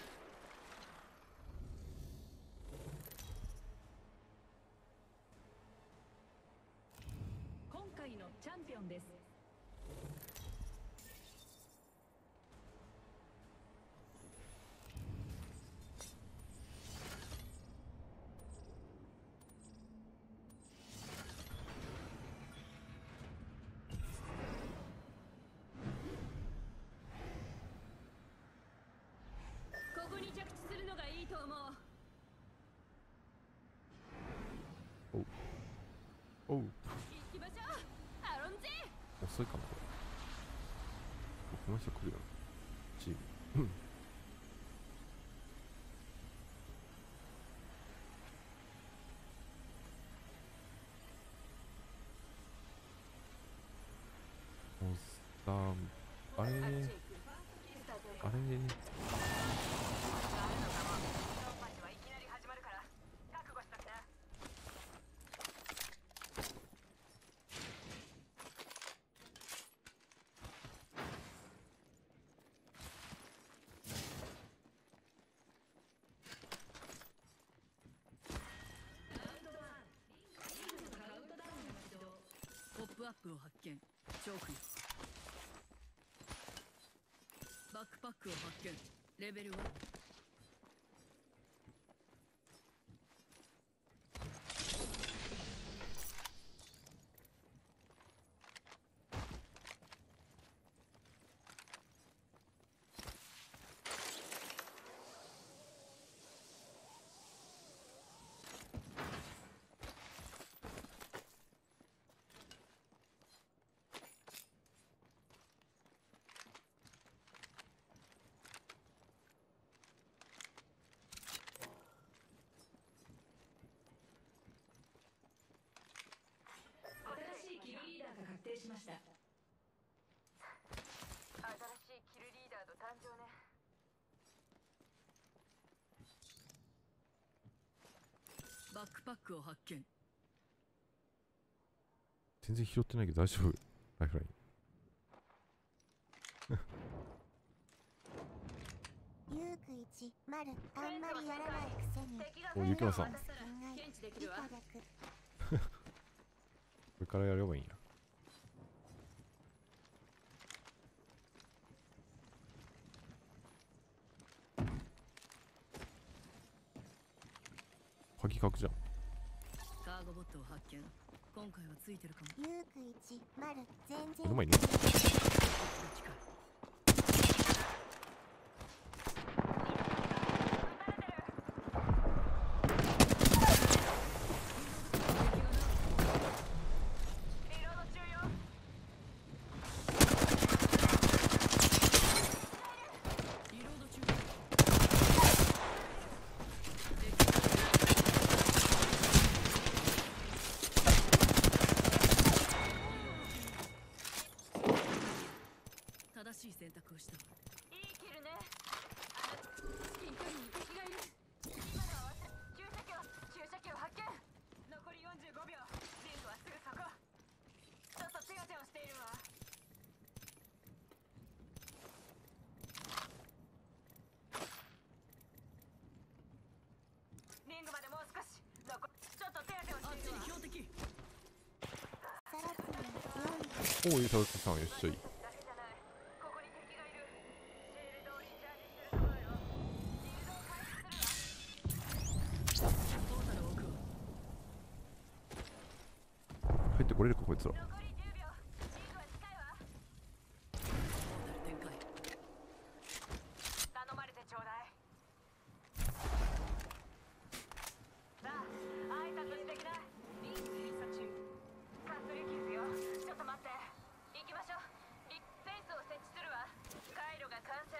今回のチャンピオンです。 ここに着地するのがいいと思う。 おう、 行きましょうアロンジ。 遅いかなこれ。この人来るよチーム。おっさん、あれあっちへ行く。 あれ伝えておく。 ね。 あるのかも。ドンパチはいきなり始まるから覚悟しときな。 ポップアップを発見。チョーク。バックパックを発見。レベル1。 新しいキルリーダーが確定しました。 新しいキルリーダーの誕生ね。 バックパックを発見。 全然拾ってないけど大丈夫。ライフライン。 ユーク1、マル、あんまりやらないくせに。 敵がお、ゆきまさん。こ検知できるわ。 いただく。 れからやればいいんや。鍵書くじゃん。 カーゴボットを発見。今回はついてるかも。 ユーク1、マル、全然。 目の前に。 近い。 おお、いただきさん、よっしゃい。 だけじゃない。ここに敵がいる。シールドをリチャージしてるところよ。シールドを回復するわ。 トータル奥を入ってこれるか、こいつら。 残り10秒。リングは近いわ。 トータル展開。 頼まれてちょうだい。さあ、挨拶してきな。リング閉鎖中。カスリキズよ。ちょっと待って。行きましょう。フェンスを設置するわ。回路が完成。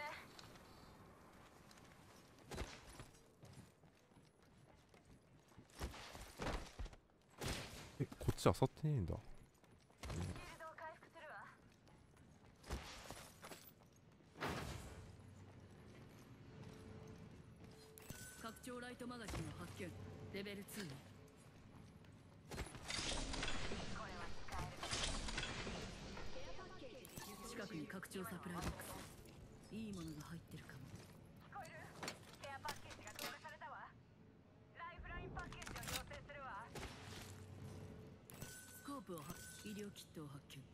え、こっちあさってねえんだ。 シールドを回復するわ。 拡張ライトマガジンを発見。レベル2にこれは使える。 近くに拡張サプライボックス。いいものが入ってるかも。 聞こえる？ケアパッケージが登録されたわ。ライフラインパッケージを要請するわ。 スコープを医療キットを発見。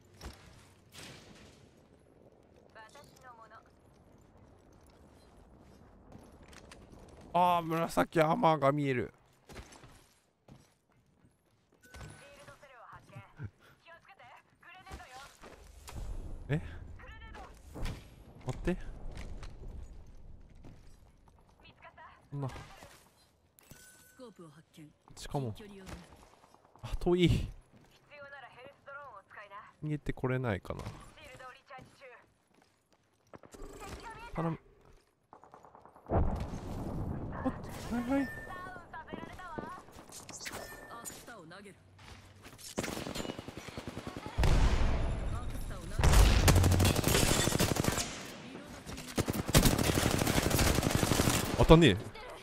私のもの。 ああ、紫アーマーが見える。 シールドセルを発見。気をつけて。グレネードよ。 え、 グレネード。 待って、 見つかった。 そんな、 スコープを発見。 しかも、 距離用のあ、遠い。 必要ならヘルスドローンを使いな。 逃げてこれないかな。 シールドをリチャージ中。敵が見えた。 頼む。はいはい。 ダウンさせられたわ。 アクスタを投げる。アクスタを投げる。リロード中。 当たんねえ。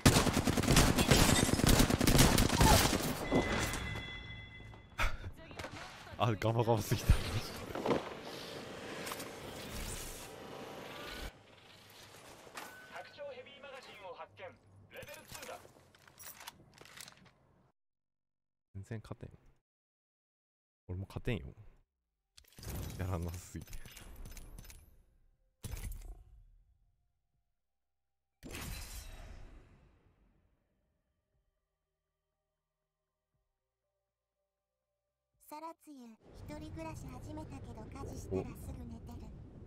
あ、ガバガバすぎた。 拡張ヘビーマガジンを発見。レベル2だ。 全然勝てん。俺も勝てんよ。やらなさすぎて。 サラツユ、一人暮らし始めたけど家事したらすぐ寝てる。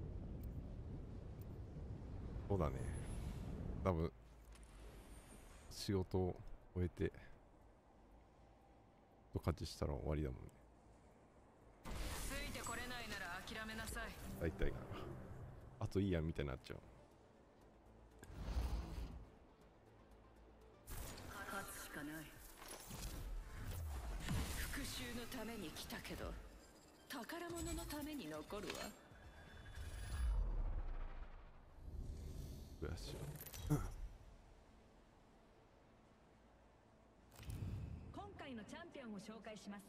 そうだね。多分、仕事を終えて、勝ちしたら終わりだもんね。 ついてこれないなら諦めなさい。 大体が。あといいやみたいになっちゃう。 勝つしかない。 復讐のために来たけど宝物のために残るわ。 悔しい。 今回のチャンピオンを紹介します。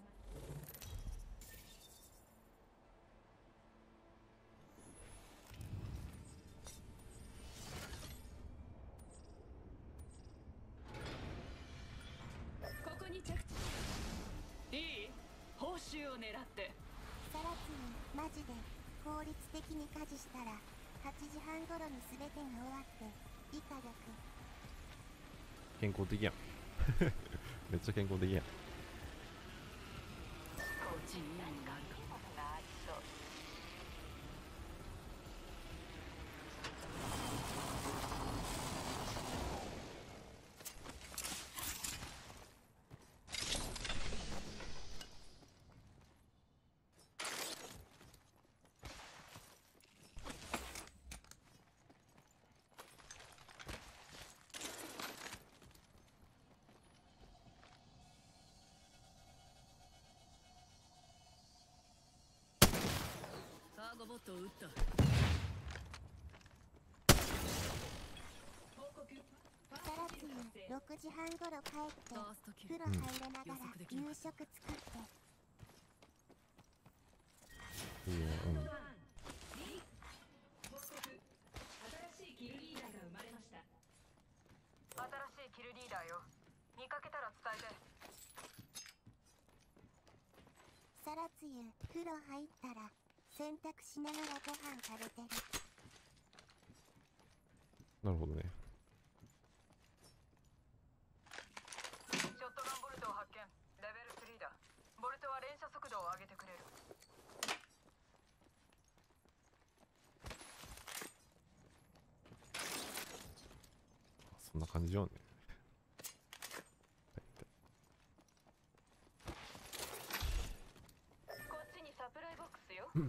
ここに着地。いい？報酬を狙って。 サラツユ、マジで効率的に家事したら8時半頃に全てが終わって以下逆。 健康的やん。めっちゃ健康的やん。 こっちにいいものがあるかも。カーゴボットを撃った。 サラツユ、6時半頃帰ってファーストキル。 風呂入れながら予測でき夕なかった食作っていいね。うん。 報告。新しいキルリーダーが生まれました。 新しいキルリーダーよ。見かけたら伝えて。 サラらつゆ風呂入ったら洗濯しながらご飯食べてる。 なるほどね。 ショットガンボルトを発見。レベル3だ。ボルトは連射速度を上げてくれる。 そんな感じじゃんね。 こっちにサプライボックスよ。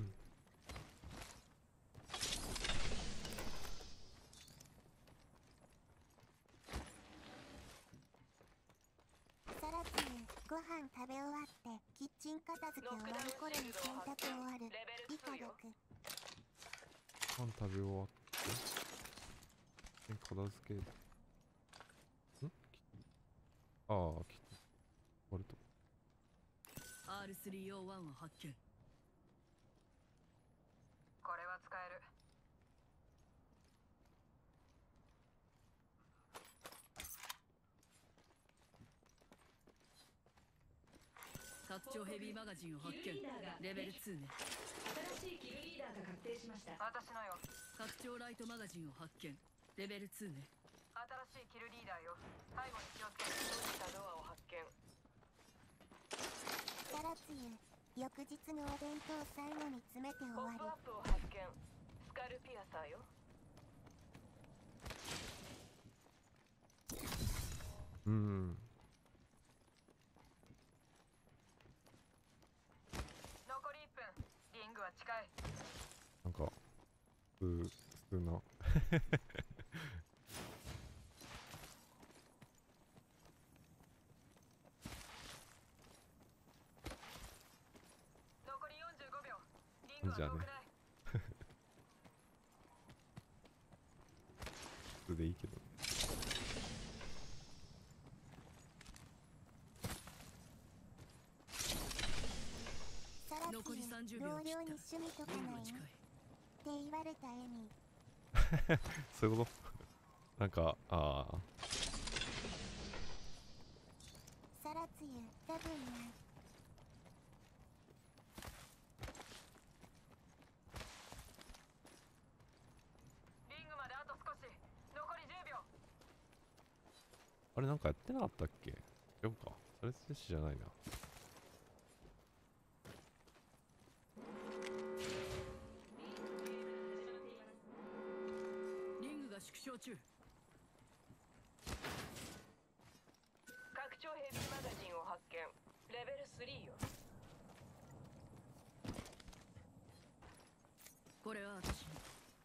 さらつゆご飯食べ終わってキッチン片付け終わる頃に洗濯終わる。以下6。 ご飯食べ終わって片付けああ、割と R301 を発見。 これは使える。 拡張ヘビーマガジンを発見。レベル2ね。 新しいキルリーダーが確定しました。 私のよ。 拡張ライトマガジンを発見。レベル2ね。 新しいキルリーダーよ。背後に気をつけて閉じたドアを発見。 さらつゆ翌日のお弁当最後に詰めて終ポわる。 ップアップを発見。スカルピアサーよ。残り1分。リングは近い。 なんか普通な残り45秒。リングは遠くない。 普通でいいけど。 さら残りつゆ 30秒同を切った。 僚に趣味とかリングないっては近い。 言われたエミ。 そういうことなんか、ああ。 さらつゆ多分ない。 リングまであと少し。残り10秒。 あれなんかやってなかったっけ？よか。それ寿司じゃないな。 リングが縮小中。 拡張ヘビーマガジンを発見。レベル3よ。 これは私の。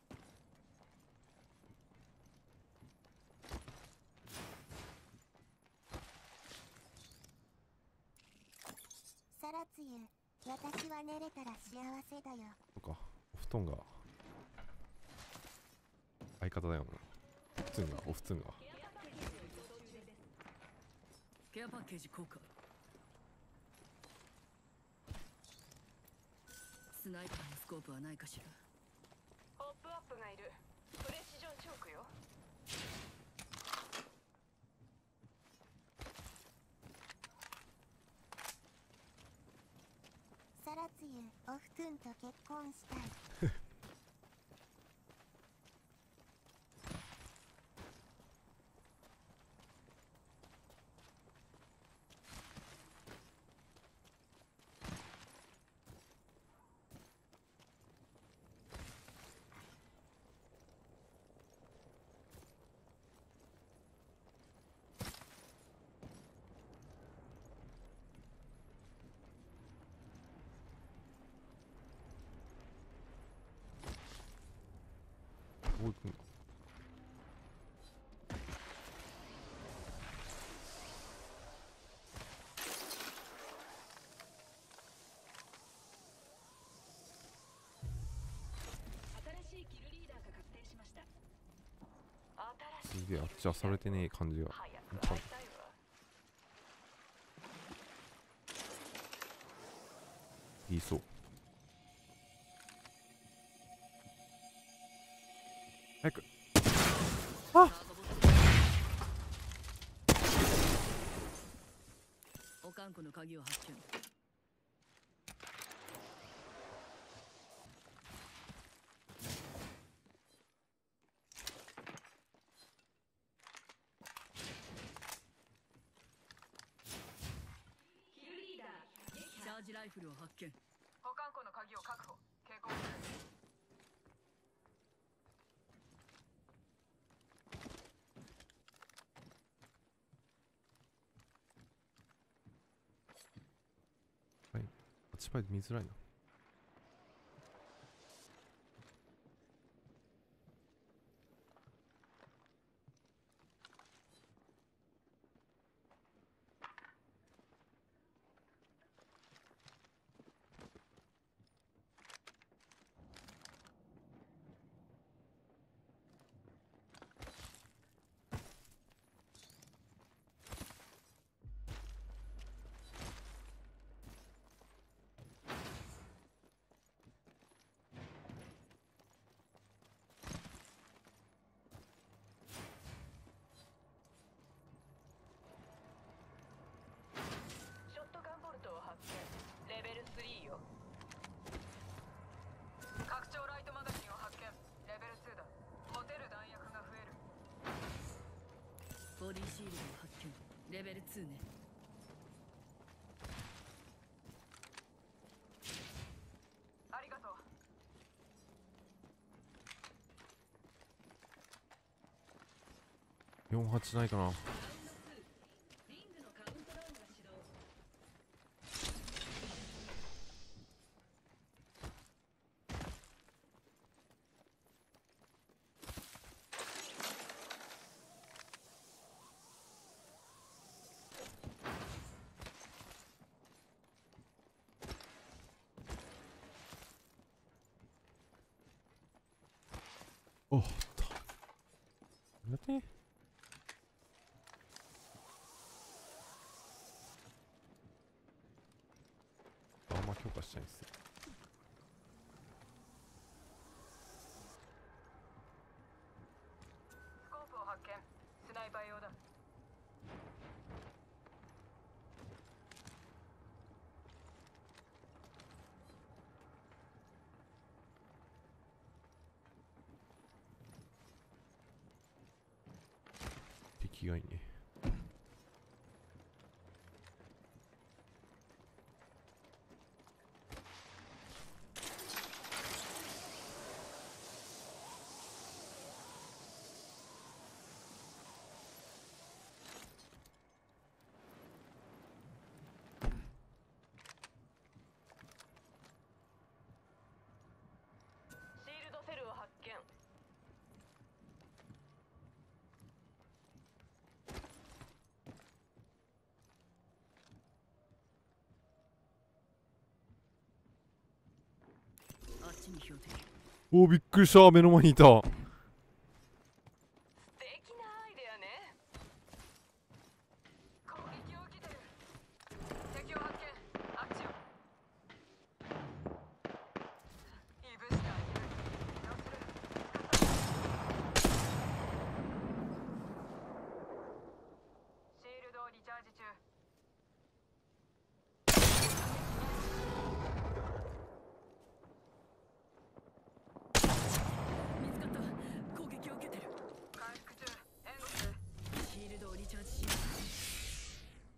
さらつゆ私は寝れたら幸せだよ。 そっか。お布団が相方だよな。お布団がお布団が。 ケアパッケージ効果。スナイパーのスコープはないかしら。 ポップアップがいる。プレシジョンチョークよ。 さらつゆお布団と結婚したい。 どこ行くんだ？ 新しいキルリーダーが確定しました。 新しいすげえあっちはされてねえ感じが。 早く会いたいわ。 言いそう。早く。あっ。 おかんこの鍵を発見。 ージライフルを発見。 保管庫の鍵を確保。携行する。 はい、8倍で見づらいな。 ショットガンボルトを発見。レベル3よ。拡張ライトマガジンを発見。レベル2だ。持てる弾薬が増える。 ボディシールドを発見。レベル2ね。 ありがとう。 48ないかな。 リングのカウントダウンが始動。 おっと。待って。あんま強化したいんですよ。 スコープを発見。スナイパー用だ。 敵がいいね。 シールドセルを発見。 あっちに標的。 おー、びっくりした。目の前にいた。 素敵なアイデアね。攻撃を受けてる。敵を発見。あっちよ。いぶしてあげる。移動する。シールドをリチャージ中。 見つかった。攻撃を受けてる。 回復中。援護する。 シールドをリチャージします。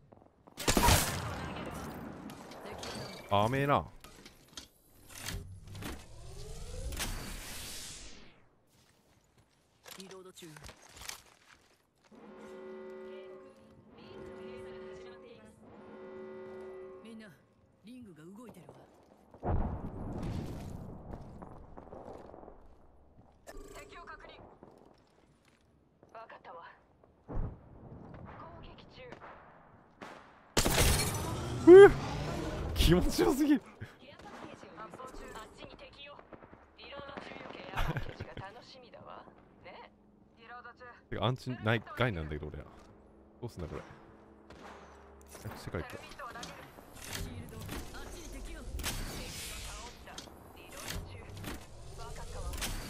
敵をダウン。 甘えな。 リロード中。みんな、リングが動いてるわ。 敵を確認。わかったわ。攻撃中。 気持ちよすぎる。 ケアパッケージを発送中。あっちに敵よ。リロード中よ。ケアパッケージが楽しみだわ。ね。リロード中。 てかアンチない害なんだけど俺ら。どうすんだこれ。世界か。 セルビットを投げる。 シールド、あっちに敵を。 敵を倒した。リロード中。わかったわ。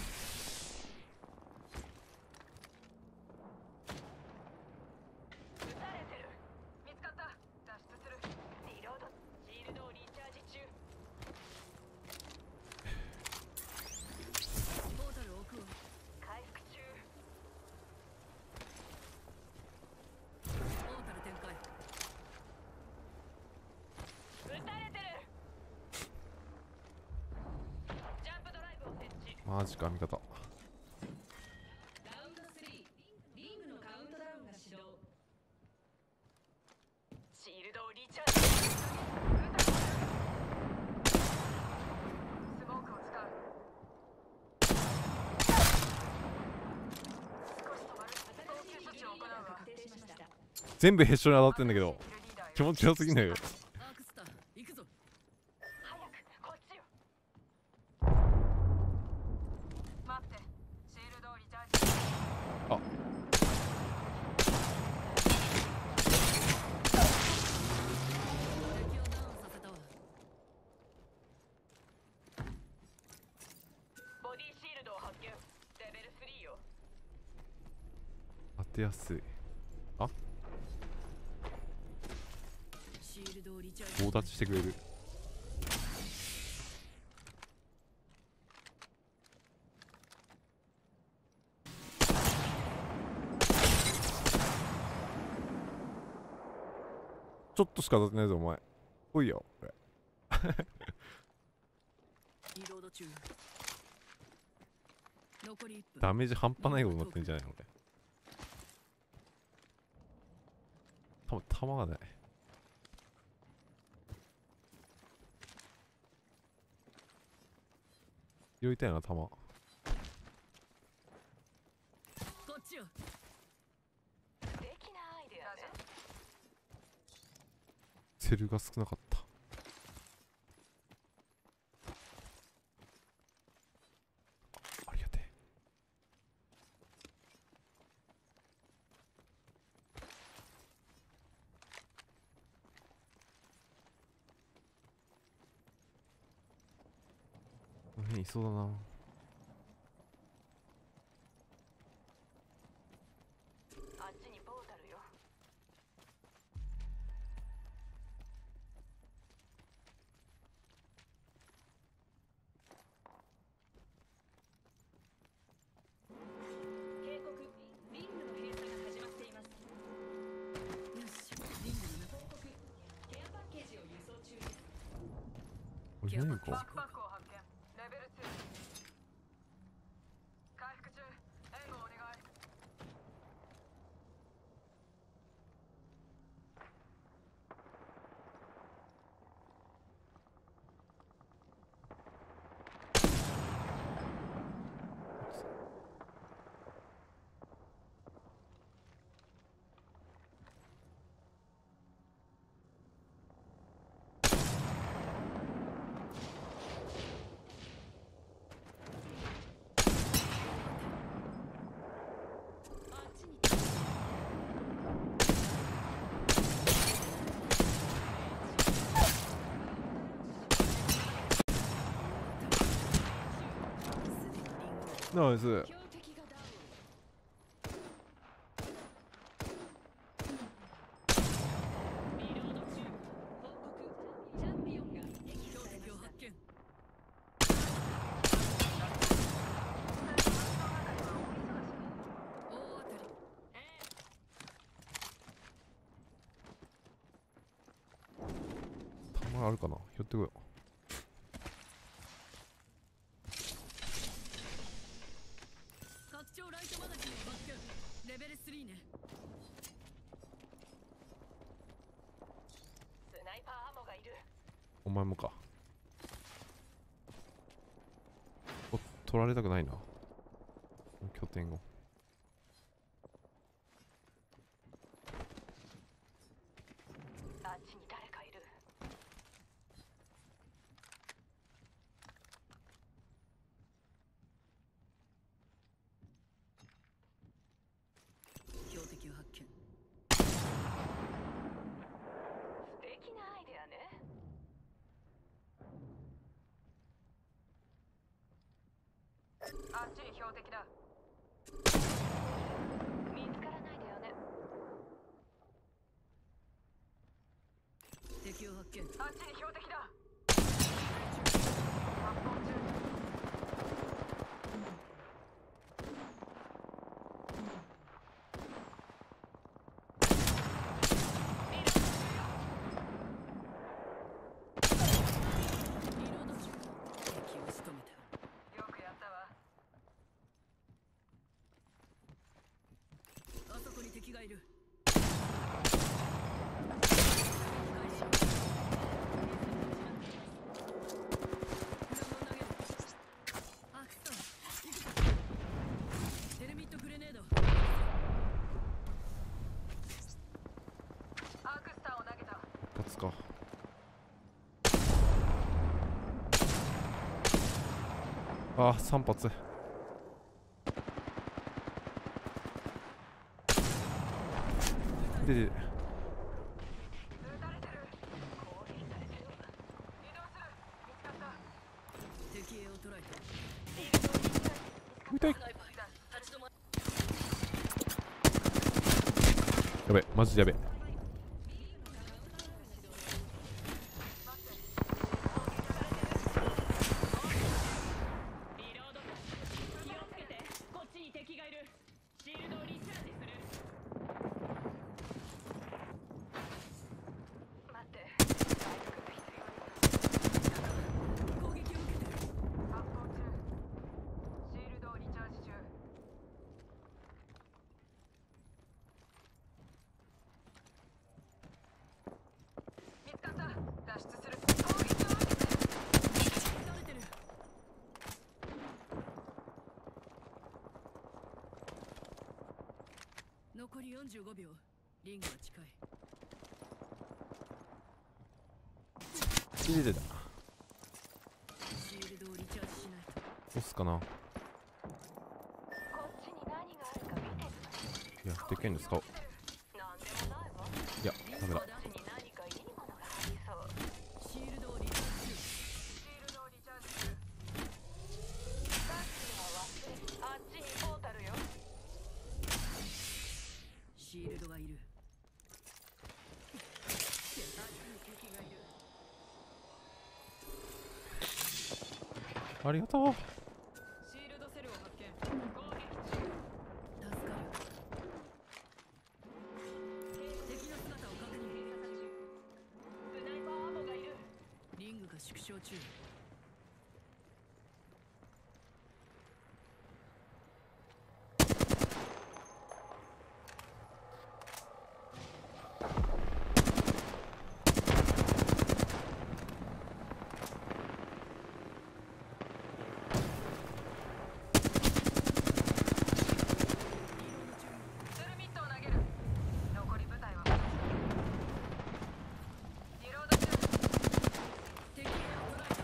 撃たれてる。見つかった。脱出する。リロード。シールドをリチャージ中。 ポータルを置くわ。 回復中。 ポータル展開。 マジか味方。 ラウンド3、リングのカウントダウンが始動。 シールドをリチャージ。スモークを使う。少し止まる。応急処置を行うわ。 確定しました。 全部ヘッショに当たってんだけど気持ちよすぎんだよ。 アークスター行くぞ。 早くこっちよ。待って、シールドをリチャージ。 あ敵をダウンさせたわ。 ボディシールドを発見。レベル3よ。 当てやすい。 シールドをリチャージ。 棒立ちしてくれる。ちょっとしか当たってないぞお前。来いよこれ。 リロード中。残り1分。 ダメージ半端ないことになってんじゃないのこれ。多分弾がない。拾いたいな弾。 こっちよ。 素敵なアイデアね。 セルが少なかった。ありがてえ。この辺いそうだな。 あっちにポータルよ。 警告、リングの閉鎖が始まっています。 よし、リングの中。 報告、ケアパッケージを輸送中です。 これ何かバックパックを発見。レベル2。回復中。援護お願い。 あっちに。 ナイス。 標的がダウン。リロード中。報告、チャンピオンが撃破されました。 発見。大当たり。 弾あるかな。拾ってこよう。 拡張ライトマガジンを発見。レベル3ね。 スナイパーアモがいる。 お前もか。お、取られたくないな。拠点を。 あっちに誰かいる。 標的を発見。 素敵なアイデアね。あっちに標的だ。見つからないでよね。 敵を発見。 あっちに標的だ。発砲中。 リロード中。敵を仕留めた。 よくやったわ。 あー3発で敵兵を捕らえた。 痛い。 スナイパー立ち止まやべマジでやべ。 リロード気をつけてこっちに敵がいるシールドをリチャージする待って攻撃を受けてる。 発砲中シールドをリチャージ中見つかった脱出する攻撃を受けてる撃たれてる。残り45秒。リングは近い。 入れてた。 シールドをリチャージしないと。 押すかな。 こっちに何があるか見てるいやでっかいの使おう。 なんでもないわいやダメだ。 こっちに何かいいものがありそうシールドをリチャージする。 シールドをリチャージするさっきのは忘れあっちにポータルよシールドがいる。 ありがとう。 シールドセルを発見攻撃中助かる。敵の姿を確認。 スナイパーアモがいるリングが縮小中。 スルミットを投げる残り部隊はリロード中敵兵を捕らえた。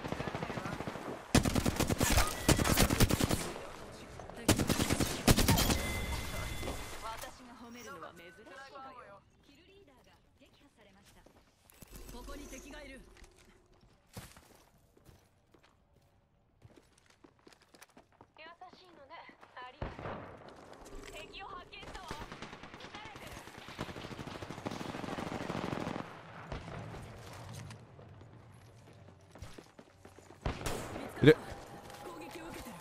私が褒めるのは珍しいわよキルリーダーが撃破されましたここに敵がいる。 優しいのねありがとう敵を発見したわ撃たれてるいれ攻撃を受けてる。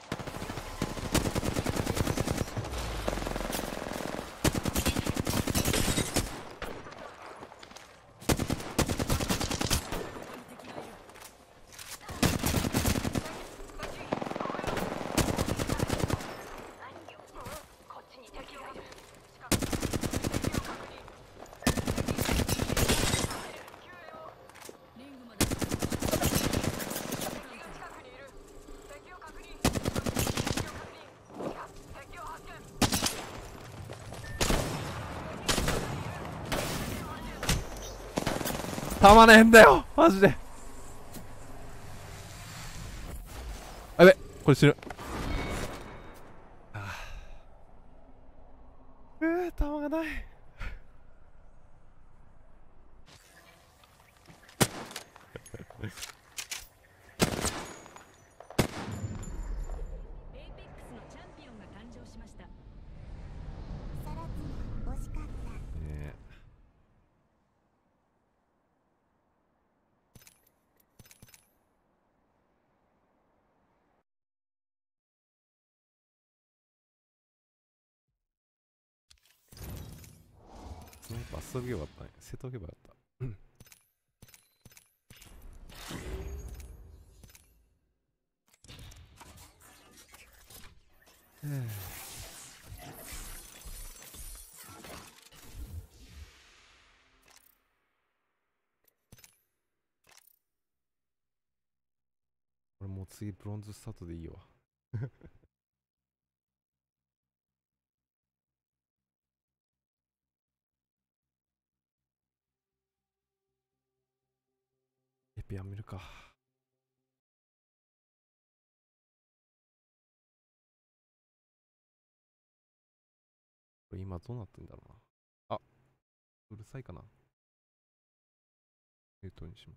何よこっちに敵がいる近くに敵を確認救援をリングまで。 敵が近くにいる敵を確認敵を確認敵を発見たまねえんだよマジで。あやべこれ死ぬ。あー弾がない。 エイペックスのチャンピオンが誕生しましたさらつも惜しかったねえスナイパー捨てとけばよかったね。捨てとけばよかった。俺もう次ブロンズスタートでいいわ。エピやめるか。 れ今どうなってんだろうな。あ、うるさいかな。ミュートにします。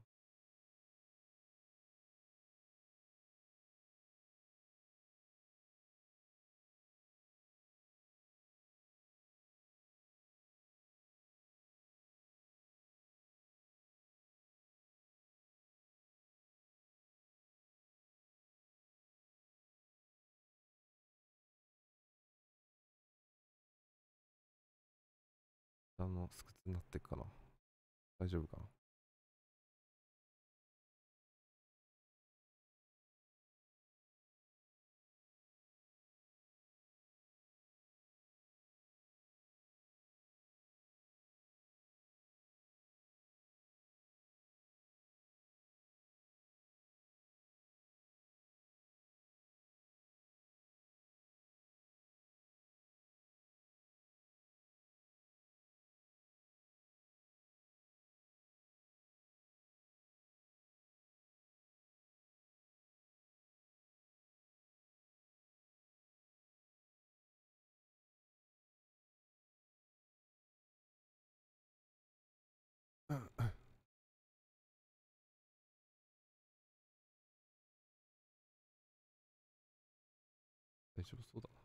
スクツになってっかな。大丈夫かな。大丈夫そうだな。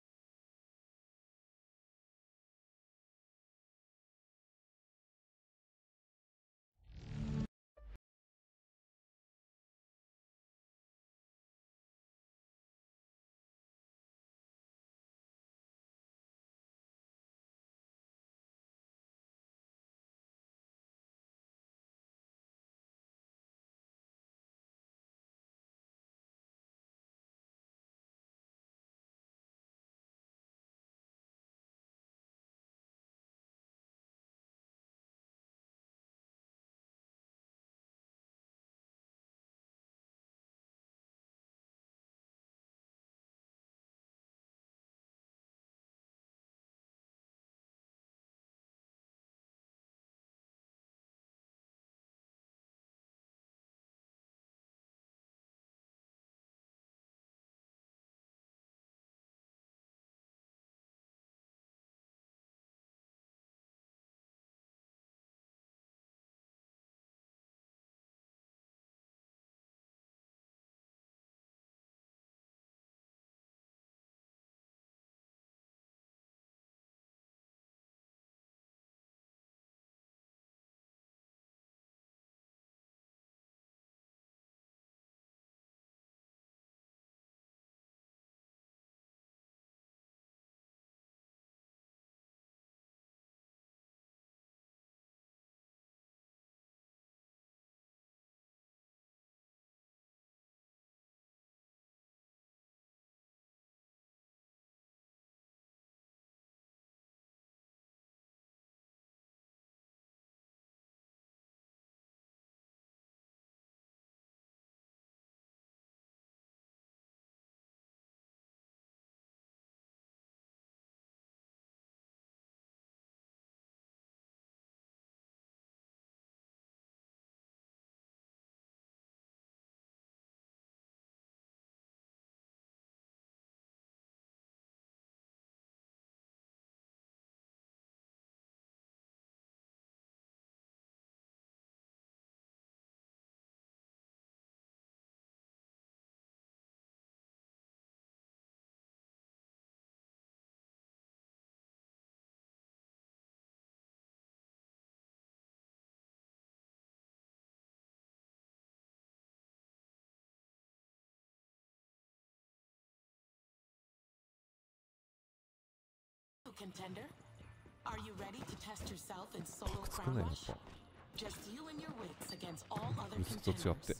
Contender, are you ready to test yourself in solo くっつか crown ないやっ rush? ぱ。 Just you and your wits against all other ミスと違って contenders.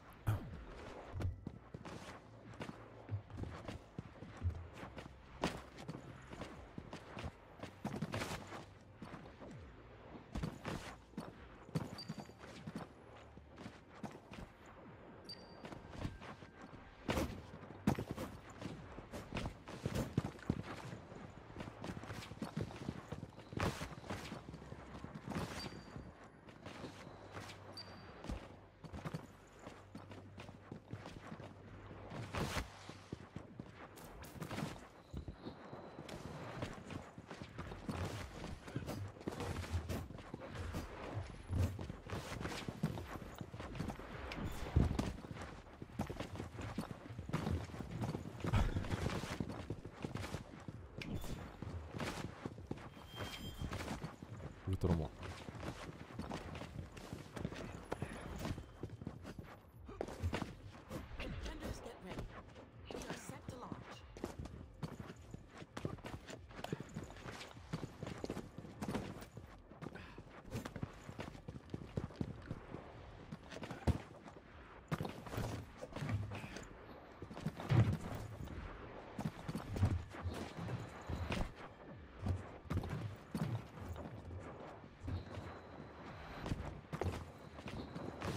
こ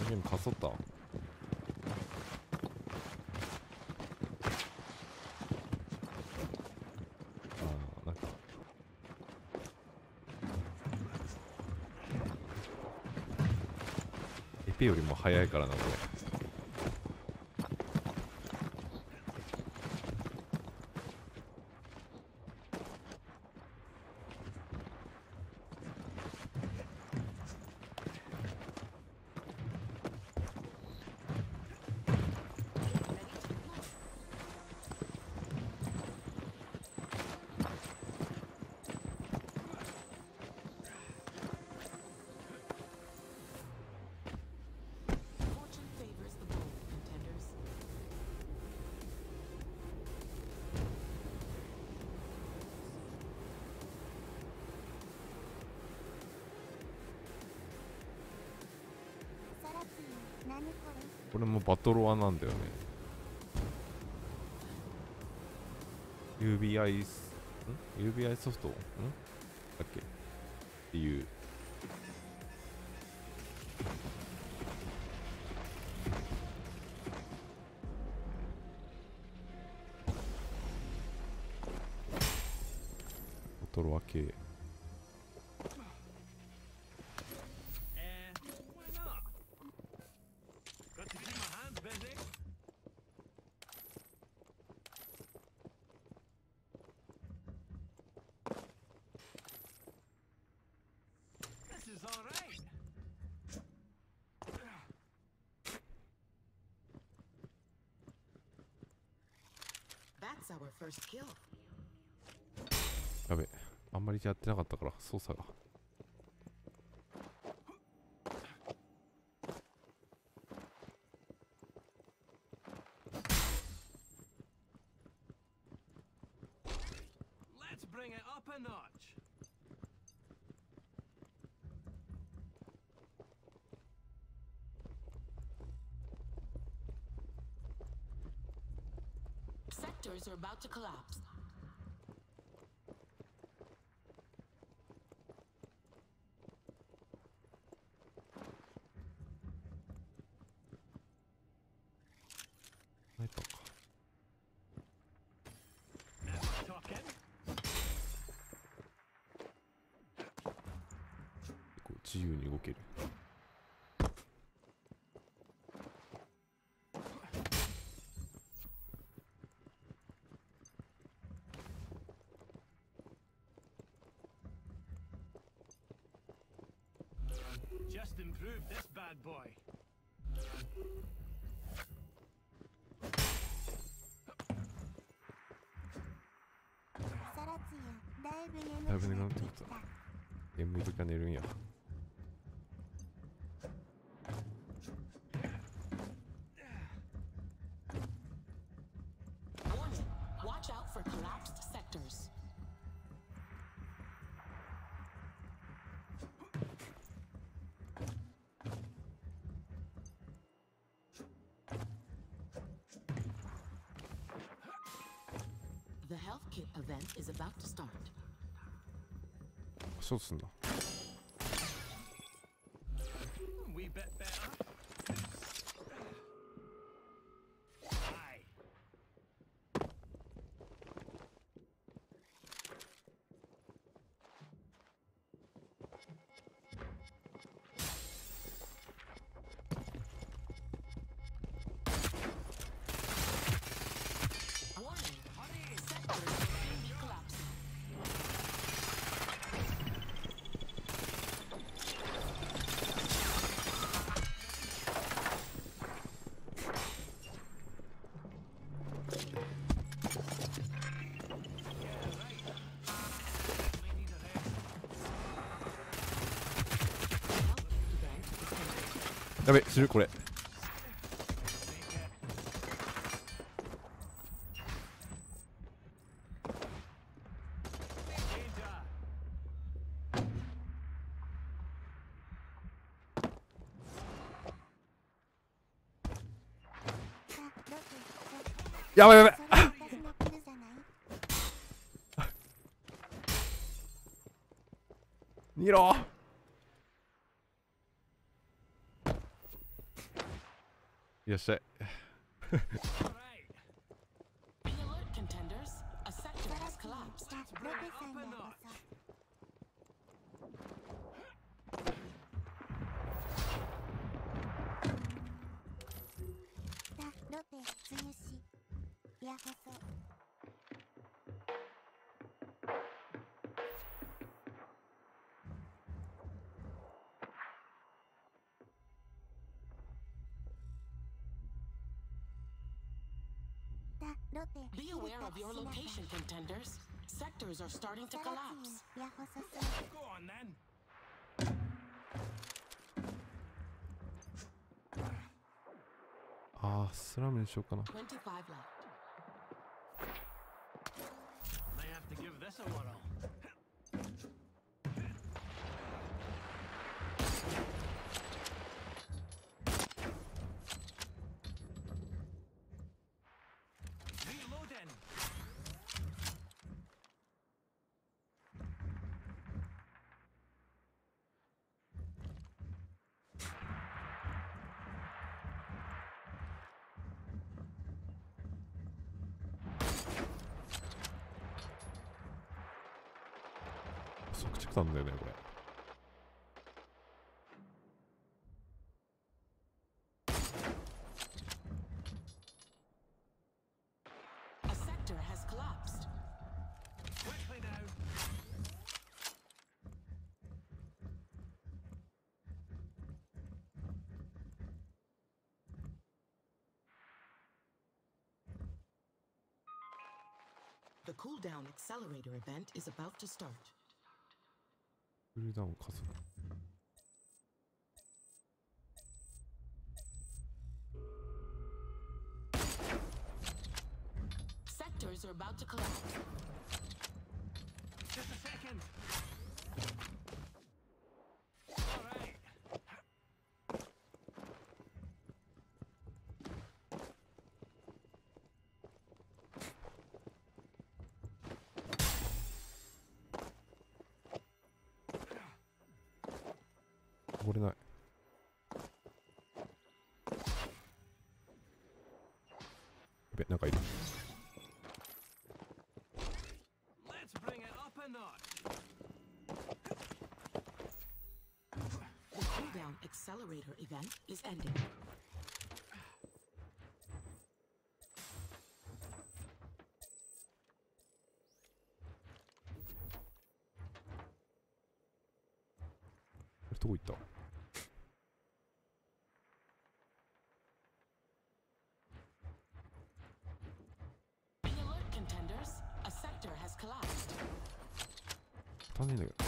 ゲームかそった。なんかエペよりも早いからなこれ。 Fortune favors the bold, contenders. サラツィン、何これ。 これもバトロワなんだよね。UBI ソフトだっけっていう。バトロワ系。 Why not? Got to keep my hands busy. This is all right. That's our first kill. やべ、あんまりやってなかったから操作が。 Let's bring it up a notch. Sectors are about to collapse. Talking. こう自由に動ける。 Just improved this bad boy. サラツィン、だいぶ眠だいぶ眠くなっててっきたきた。 眠い時は寝るんや。 Warning, watch out for collapsed sectors. The health kit event is about to start. ショートすんだ。 Wee bit better. Aye. やべ、死ぬこれ。やばいやばい。 私の来るじゃない。 逃げろ。 いらっしゃい。 Be alert, contenders. A sector さら has し collapsed. ザ・ロペさんへこそザ・ロペつゆしやこそザ・ロペ Be aware of your location, contenders. Sectors are starting to さら collapse. ちやこそそ Go on then. ああ、スラムにしようかな。 25 left. May have to give this a whirl. Reloading. .即着弾だよねこれ。 A sector has collapsed. Quickly now. The cooldown accelerator event is about to start. クールダウン加速。 Sectors are about to collapse. Just a second. All right. 登れない。やべ、なんかいる。 Let's bring it up a notch. The cooldown accelerator event is ending. これどこ行った？ Be alert, contenders. A sector has collapsed. 当たんねえんだけど。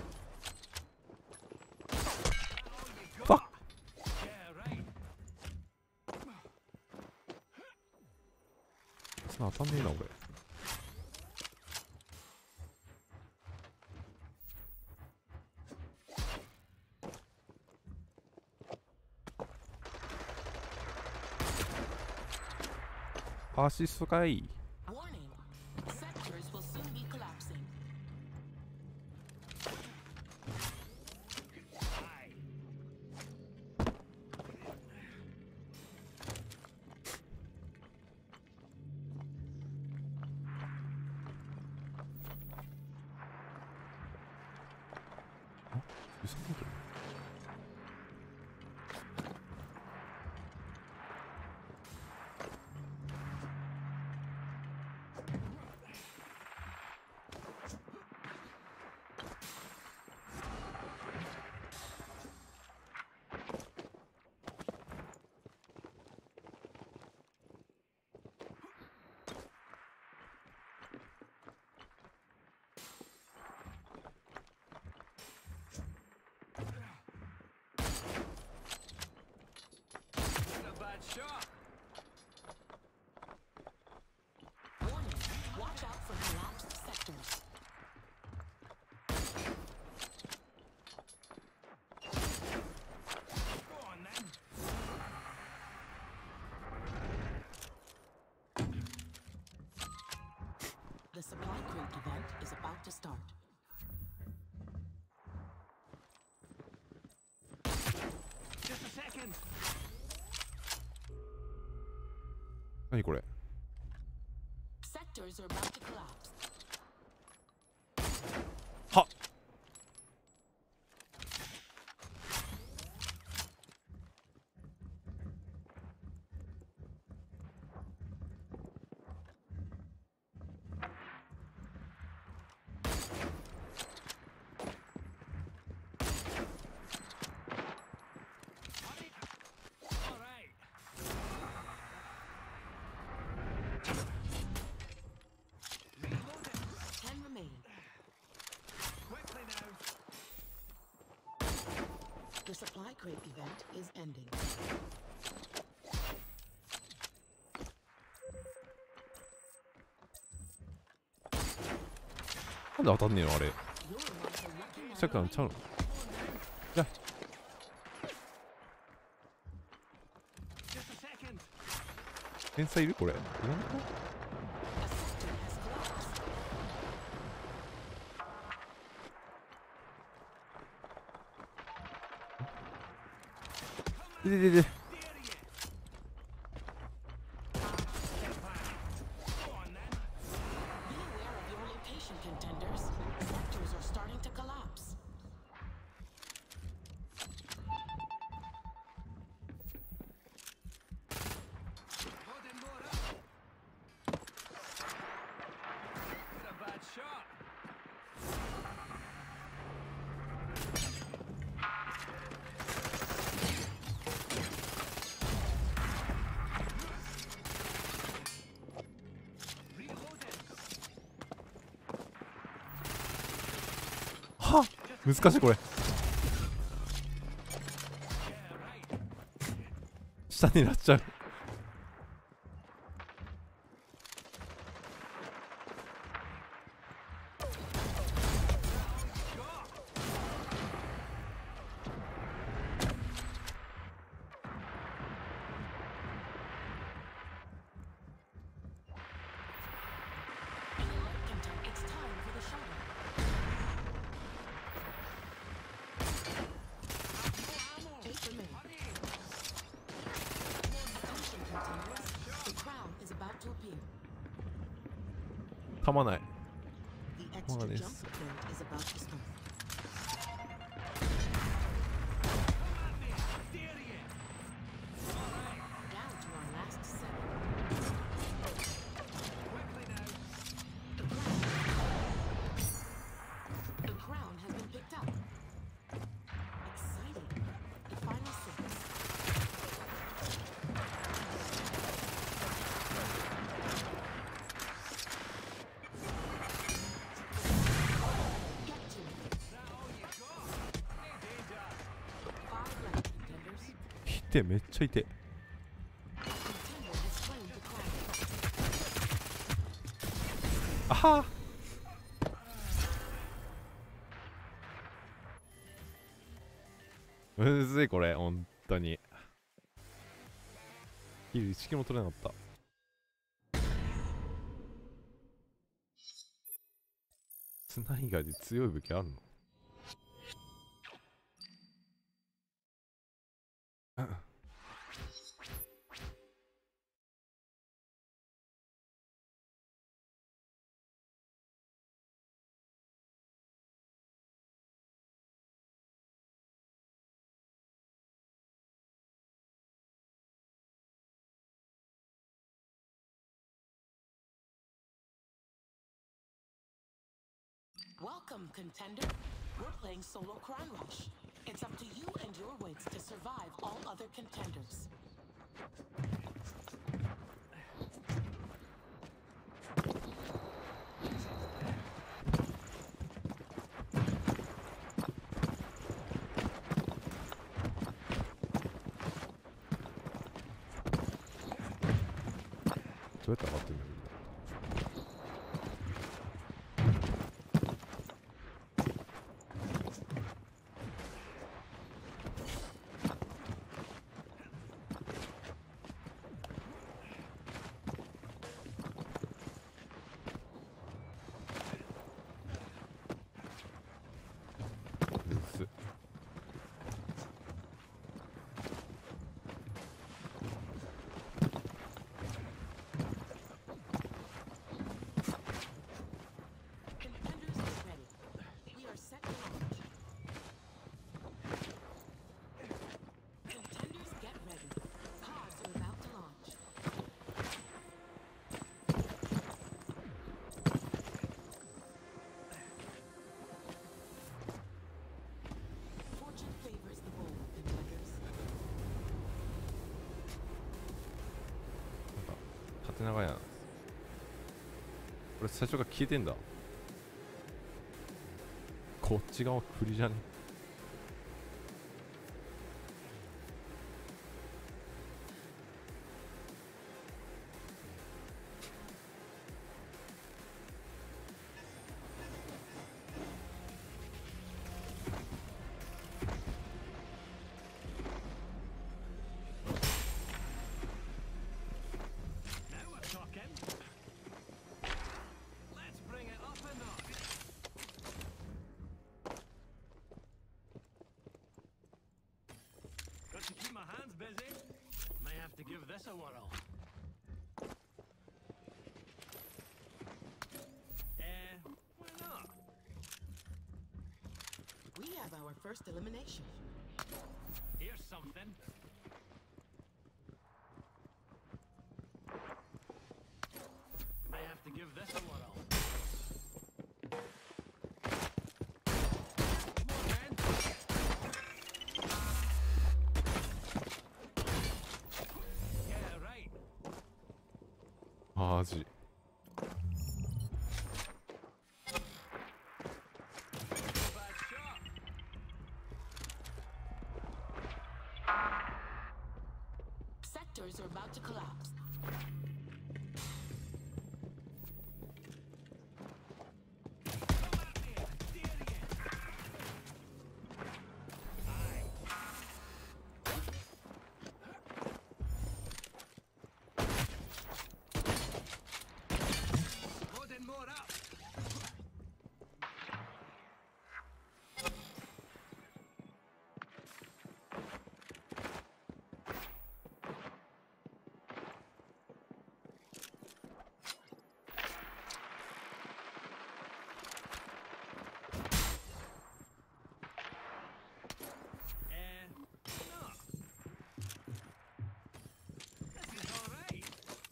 Fuck. Yeah, right. さあ当たんねえな俺。アシストかい。 Warning. Sectors will soon be collapsing. Aye. 急ぐぞ。 Not a bad shot. Warning. Watch out for collapsed sectors. Go on then. The supply crate event is about to start. Just a second. 何これ。 Sectors are about to collapse. はっ。 10 remain. The supply crate event is ending. なんで当たんねえのあれ。 You're one for looking さっきのちゃうの。いや。天才いるこれ。いらんか。 A sector has collapsed. で。 Be aware of your location, contenders. Sectors are starting to collapse. はっ。難しいこれ。下になっちゃう。 It's time for the shuttle. Eight remain. Attention, contenders. The crown is about to appear. たまない。 The extra そうで jump す。 build is about to start. Down to our last seven. The crown has been picked up. Exciting. The final six. Get to it. Five left, contenders. いて、めっちゃいて。 Contender has claimed the crown. あは。むずいこれ、本当に。キル1キロも取れなかった。スナイガーで強い武器あるの？ Welcome, contender. We're playing solo Crown Rush. It's up to you and your wits to survive all other contenders. どうやって上がってんだろう。むずっ。 縦長やな。これ最初から消えてんだ。こっち側不利じゃね？ To keep my hands busy, may have to give this a whirl. Why not? We have our first elimination. Here's something. May have to give this a whirl. Come on, man. Yeah, right. マジ。 Bad shot. Sectors are about to collapse. Come at me. Dare you. Aye. Loading more up. No. This is alright.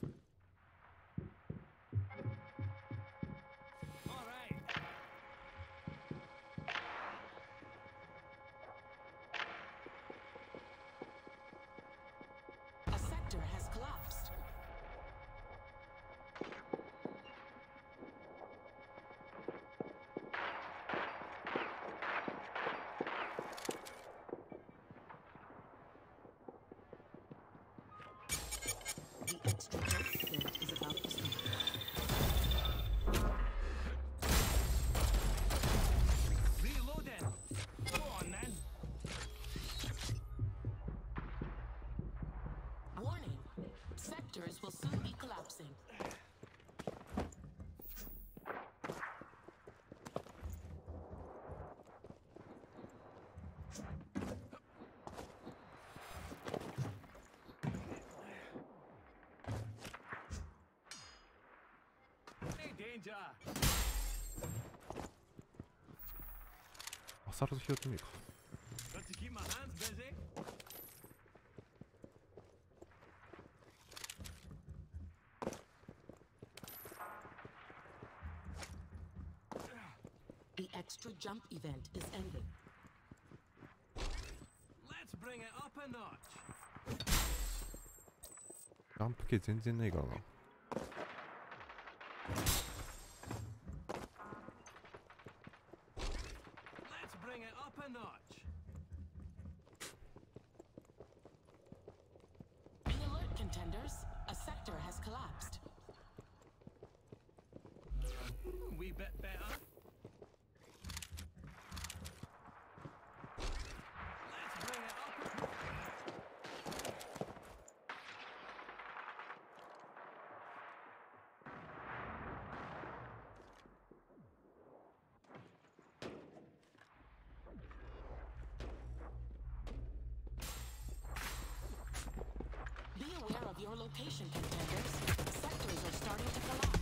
Alright. A sector has collapsed. The extra jump event is about to start. Reloading. Go on then. Warning, sectors will soon be collapsing. Hey, danger. アサルト拾ってみるか。 Got to keep my hands busy. The extra jump event is ending. Let's bring it up a notch. ジャンプ系全然ないからな。 Let's bring it up a notch. Be alert, contenders. A sector has collapsed. Wee bit better. Let's bring it up. Be aware of your location, contenders. Sectors are starting to collapse.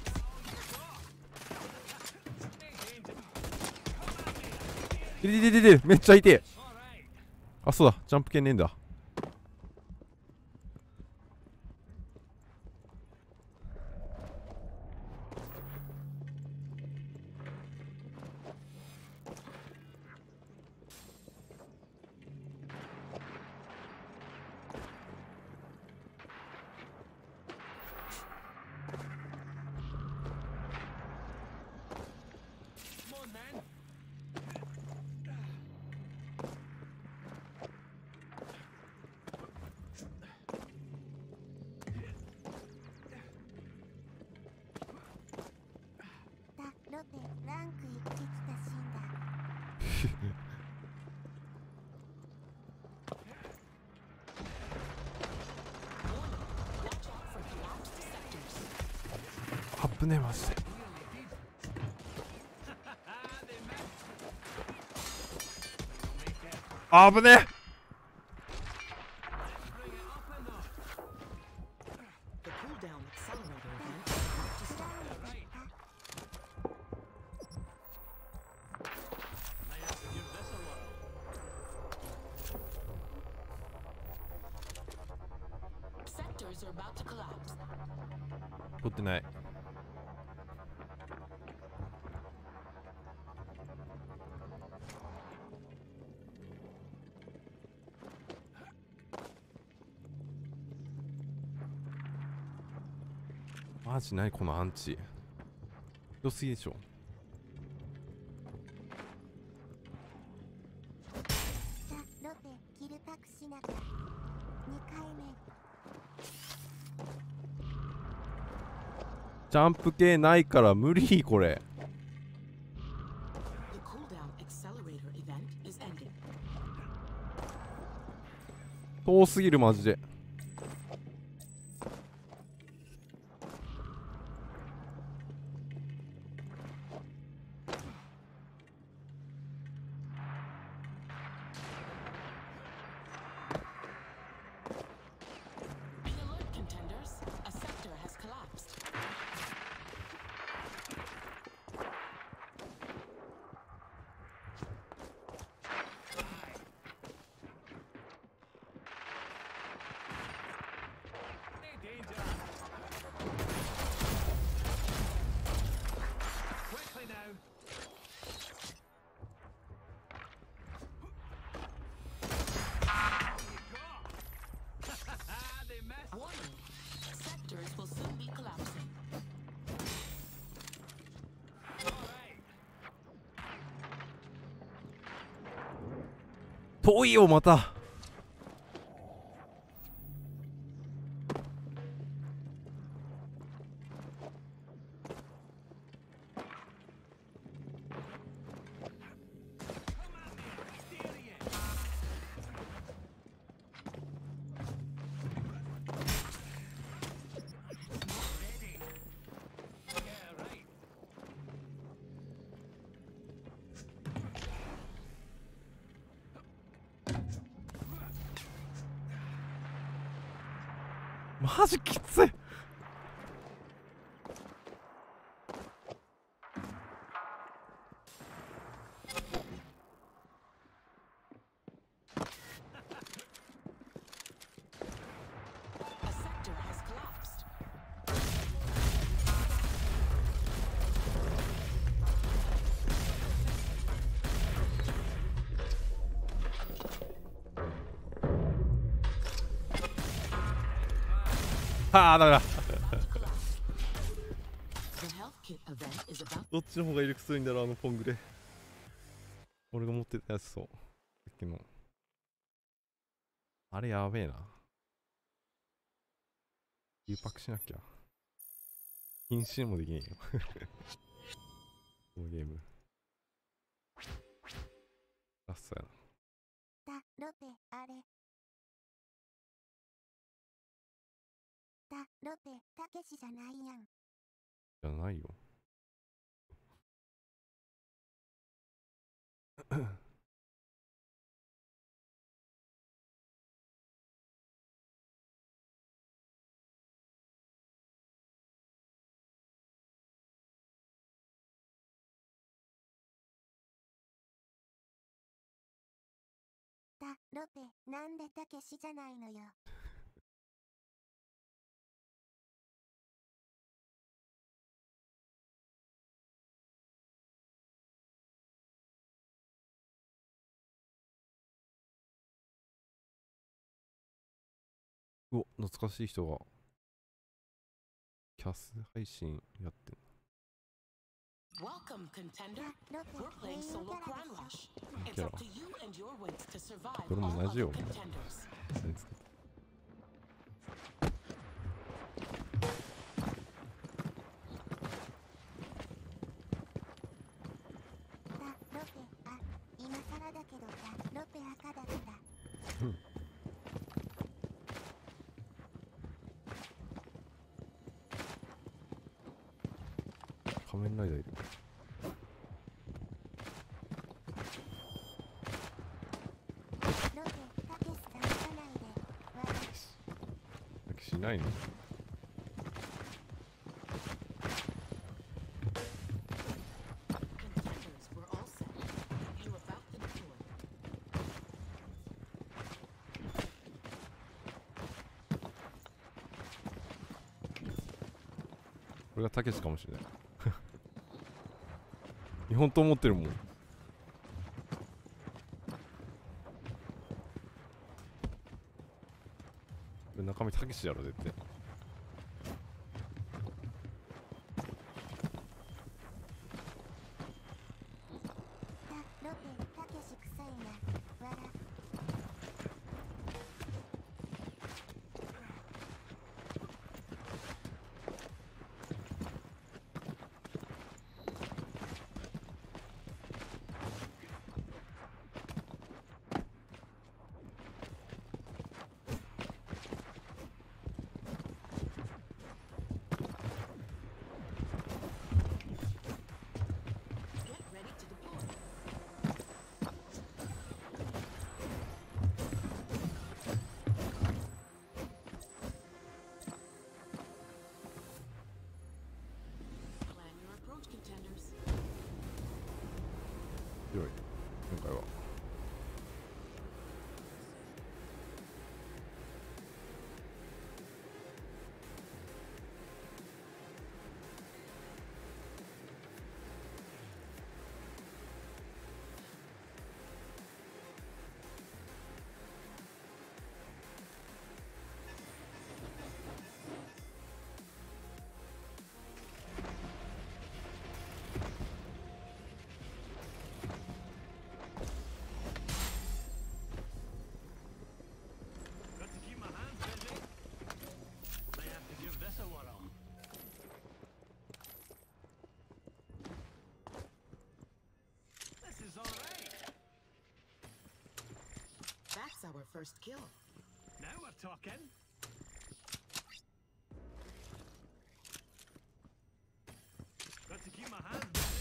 Hey, danger. Come at me. でめっちゃ痛い。 Alright. あ、そうだ、ジャンプ系ねえんだ。 ぶねマジで。あぶね。 The cooldown accelerator event is about to start. Sectors are about to collapse. 取ってない。マジないこのアンチ。良すぎでしょ。 さロペキルパクしなか2回目。 ジャンプ系ないから無理これ。 The cooldown accelerator event is ending. 遠すぎるマジで。 Be alert, contenders. A sector has collapsed. 遠いよまた。マジきつい。 A sector has collapsed. ああダメだ。 The health kit event is about. どっちの方が威力強いんだろうあのポングレ。俺が持ってたやつそう。さっきの。あれやべえな。誘爆しなきゃ。禁止もできねえよ。このゲーム。ラストやな。 ロペあれ。ロペたけしじゃないやん。 じゃないよ。 ロペなんでたけしじゃないのよ。 うお、懐かしい人がキャス配信やってん Welcome, contender. We're playing solo Crime Rush. It's Get up off. to you and your wits to survive Pero all no other yo. contenders. 何作っロペ今更だけどロペ赤だった。 仮面ライダーいる。 ロケたけしさん来ないでたけしいないの？ Contenders were all set. You're about to deploy. これがたけしかもしれない。日本刀持ってるもん。これ中身たけしやろ絶対。 ロケたけし臭いなわら Get ready to deploy. Plan your approach, contenders. 強い今回は。 Got to keep my hands busy. May have to give this a whirl. This is alright. That's our first kill. Now we're talking. Got to keep my hands busy.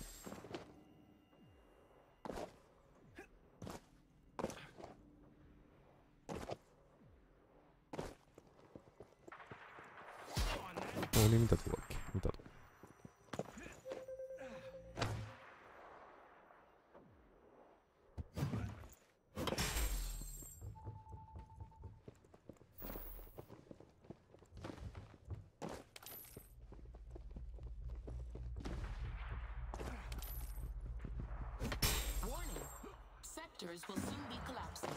Go on then. 俺見たとこだっけ？見たとこ。 Warning. Sectors will soon be collapsing.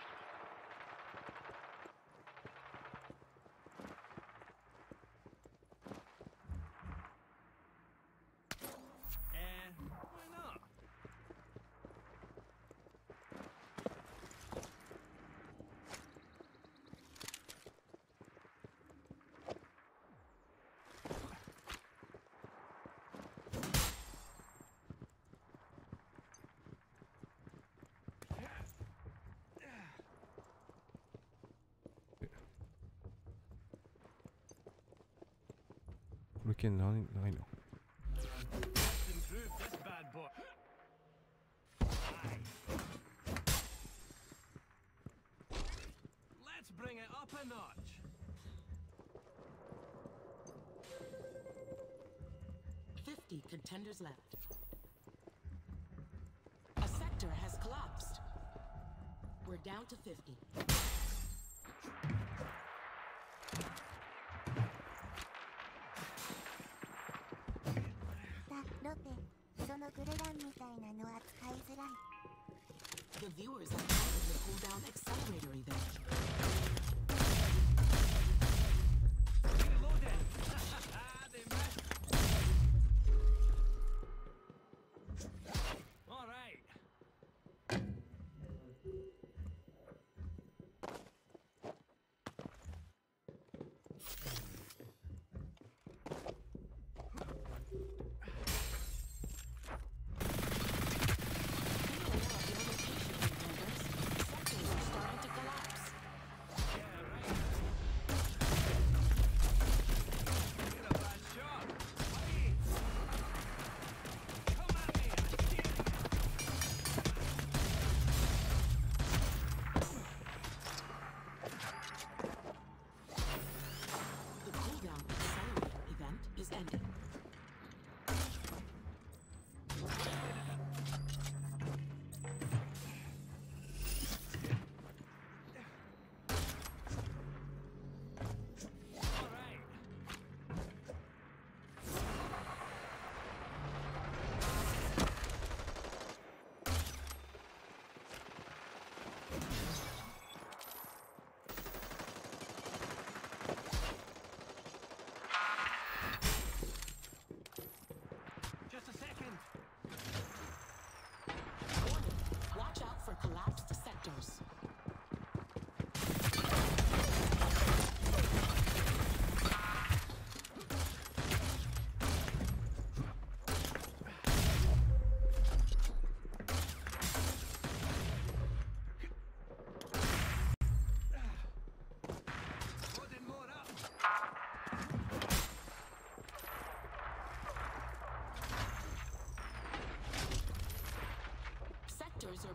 Why not? これ系ないの？ Let's improve this bad boy. Aye. Let's bring it up a notch. 50 contenders left. A sector has collapsed. We're down to 50. ロペそのグルランみたいなの扱いづらい The viewers have entered the cooldown accelerator event. Reloading. They missed. All right. Be aware of your location, contenders. Sectors are starting to collapse.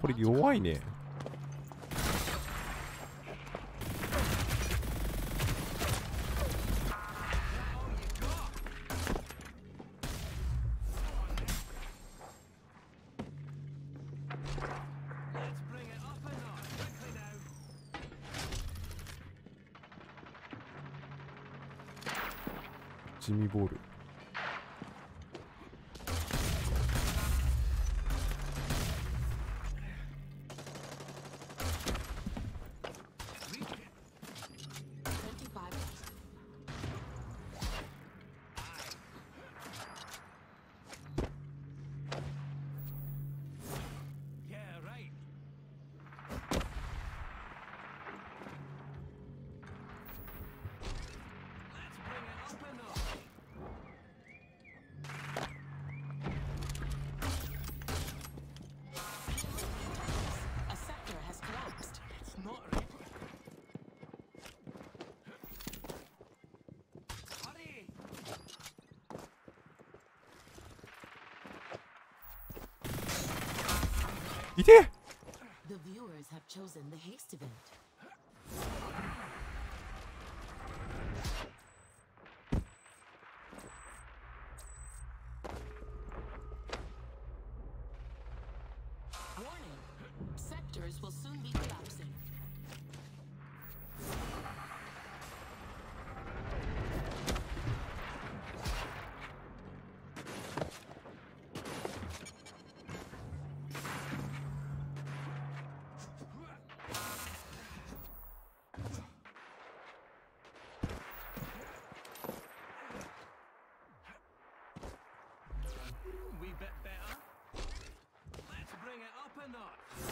これ弱いね。地味ボール。いてえ。 The viewers have chosen the haste event. Warning. Sectors will soon be collapsing. We bit better. Let's bring it up a notch.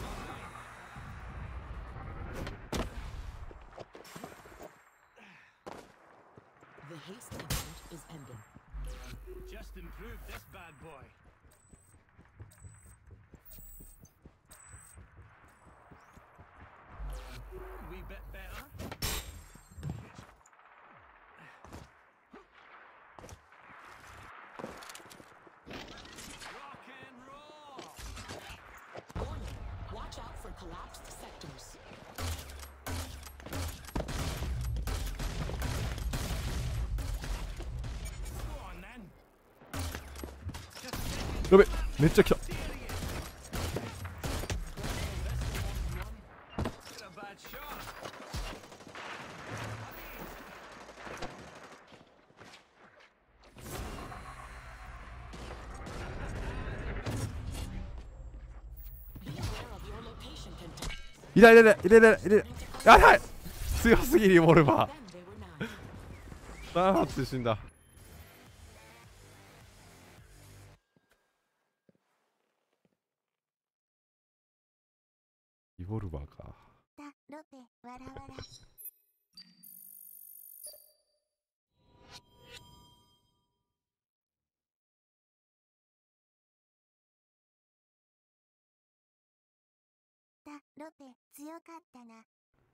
The haste event is ending. Just improved this bad boy. We bit better. Rock and roll. Warning. Watch out for collapsed sectors. Go on then. やべ、めっちゃ来た。 Get a bad shot. Be aware of your location content. いたいたいたいたいたいた。やばい、強すぎるリボルバ Then they were not. ー。バーンって死んだ。リボルバーか。 だロペわらわら。だロペ強かったな。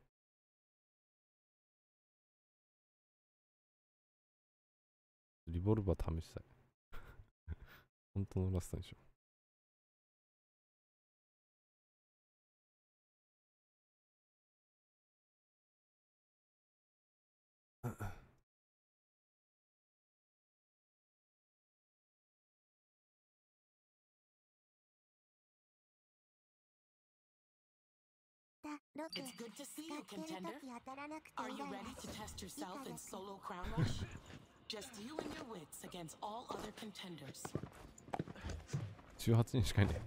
リボルバー試したい。本当のラストにしよう。 だロペ It's good to see 使 you, ってる contender. 時当たらなくて Are イ you ライラ ready to する test yourself in solo crown rush? Just you and your wits against all other contenders. 18人しかいない。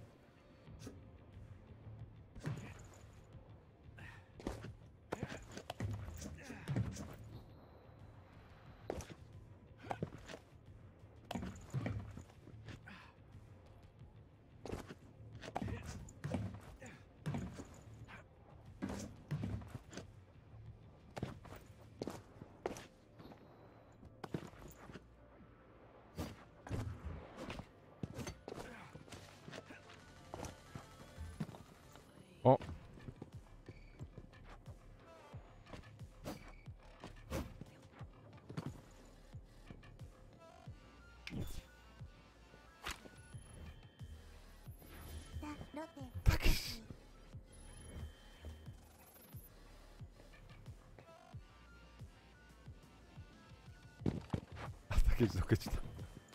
ケージどっか行っちゃった。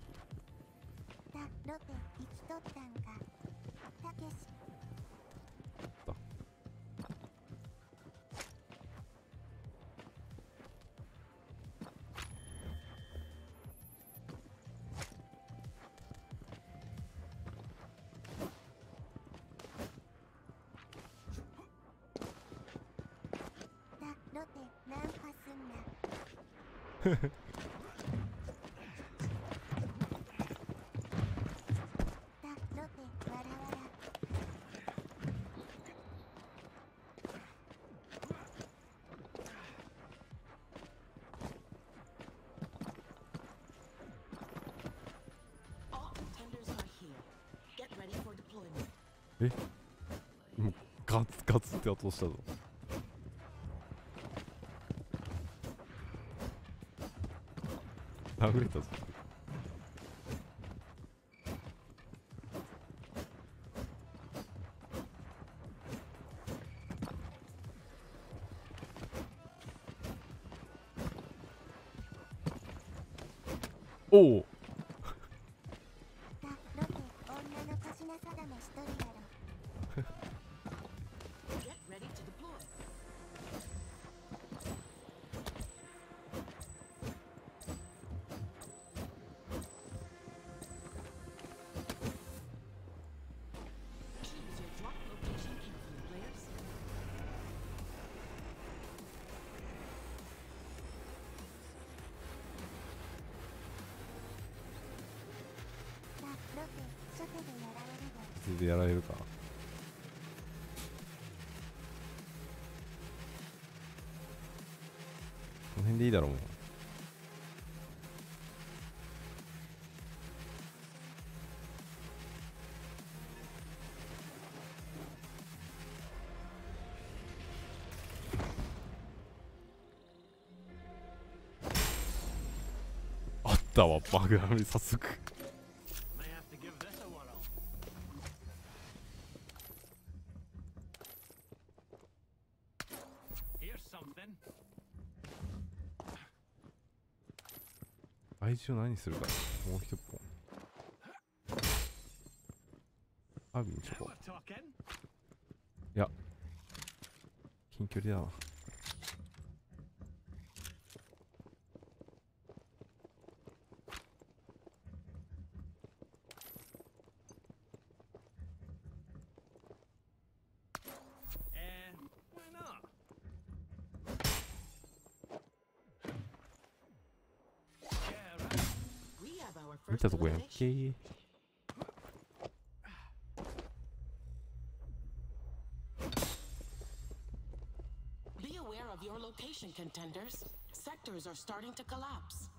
ロペ生きとったんか。たけしロペナンパすんな。ロペわらわら。 All contenders are here. Get ready for deployment. え、もうガツガツって落としたぞ。殴れたぞ。おお。 ロペ女の子しなさだもしとるやろ。 Get ready to deploy. Choose your drop location carefully, players. ロペ初手でやられるで。 それでやられるか。この辺でいいだろうもう。あったわ、バグなのに早速。 May have to give this a whirl. Here's something. 愛情何するか。もう一本。アビンチョ Now コ。 we're talking. いや、近距離だな。 Why not? Yeah, right. We have our 見 first たとこやん elimination. け。 Be aware of your location, contenders. Sectors are starting to collapse.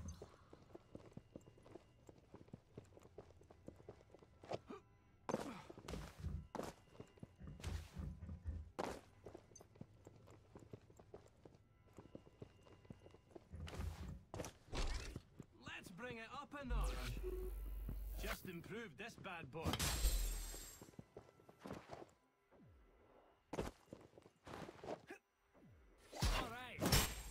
Let's bring it up a notch. Just improved this bad boy. All right.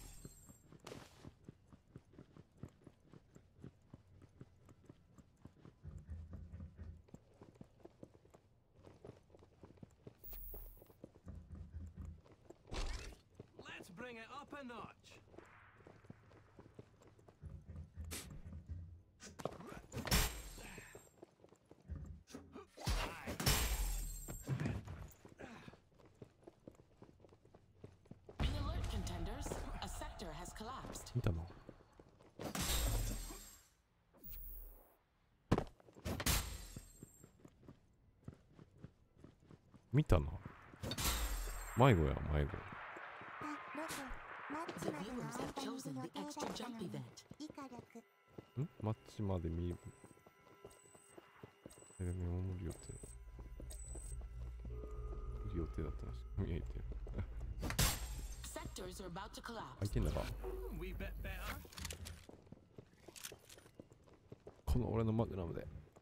'Let's bring it up a notch. Aye. Be alert, contenders. A sector has collapsed. 見たの。見たな。迷子や、迷子。 ロペマッチ The までの viewers have 間にい chosen る予 the 定だ extra った jump のに event. 以下力。 マッチまで見る予定。見る予定だったらしい。見えてる。 Sectors are about to collapse. 開いてんだか。 Wee bit better. この俺のマグナムで。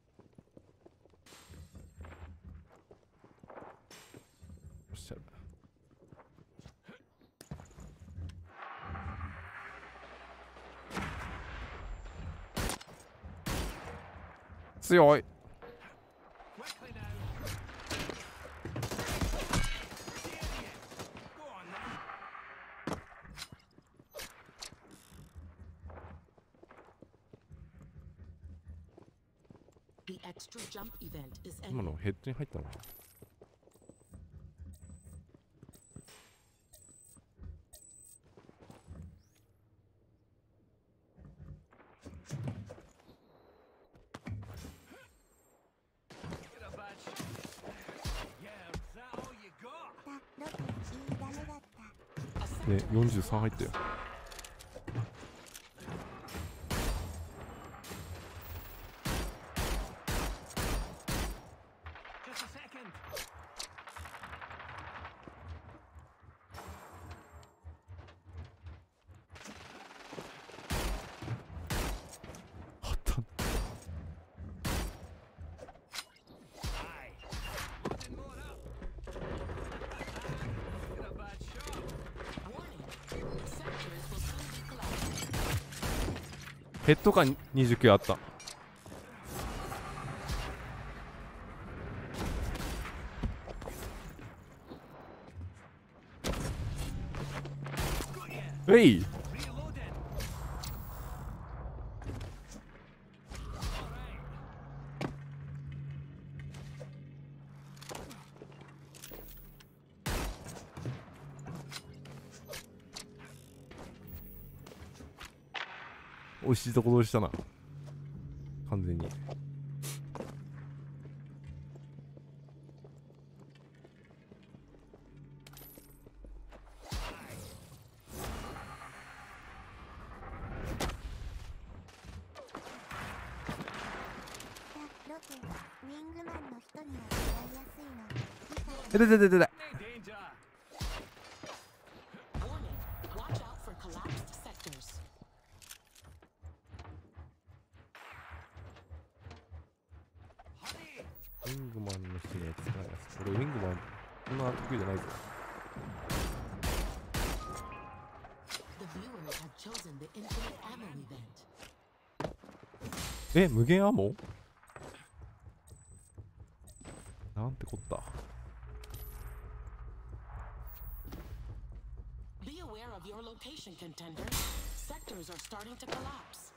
おっしゃる。 強い。 Quickly now. Go on then. The extra jump event is 今 ending. のヘッドに入ったのかな。 Get a badge. Yeah, is that all you got? ロケいいダメだったね、43入ったよ。 Just a second. あった。 Aye. Loading more up. Get a bad shot. Warning. Sectors will soon be collapsed. ヘッドが29あった。えい。 Reloading. All right. 美味しいとこ取りしたな。完全に。 ロケウィングマンの人には使いやすいの理解え、で。 No danger. Warning. Watch out for collapsed sectors. ウィングマンの人には使えないです。俺ウィングマンそんな得意じゃないぞ。 The viewers have chosen the infinite ammo event. え、無限アモなんてこった。 Be aware of your location, contender. Sectors are starting to collapse.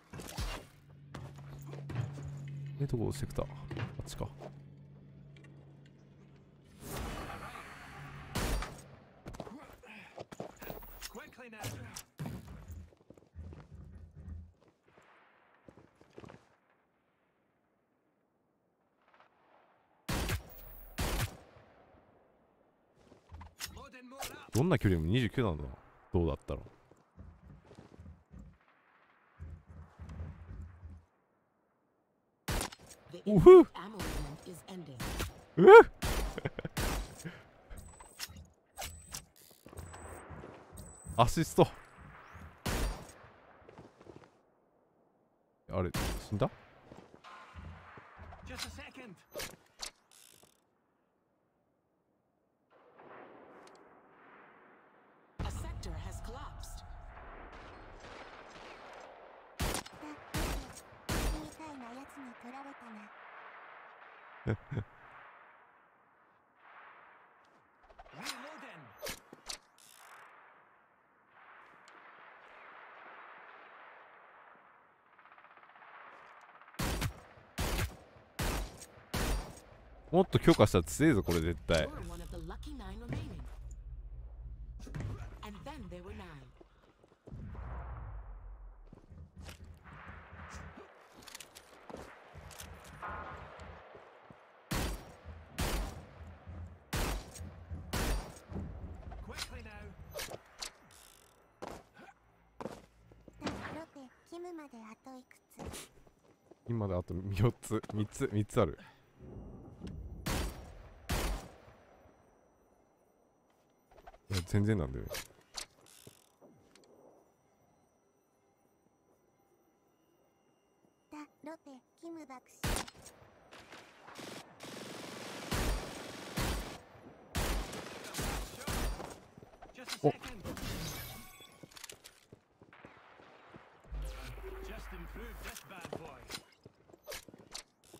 どこセクター。あっちか。 Quickly now. どんな距離でも29なんだな。どうだったら。 The Woohoo! infinite ammo event is ending. アシスト。あれ、死んだ？ Just a second. A sector has collapsed. みたいなやつに取られたな Reloading. もっと強化したら強いぞこれ絶対。 You're one of the lucky 9 remaining. And then there were 9. Quickly now. ロケキムまであといくつ今であと4つ3つある。いや全然なんだよね。 ロケキム爆死 Just a Oh. second. Just improve this bad boy.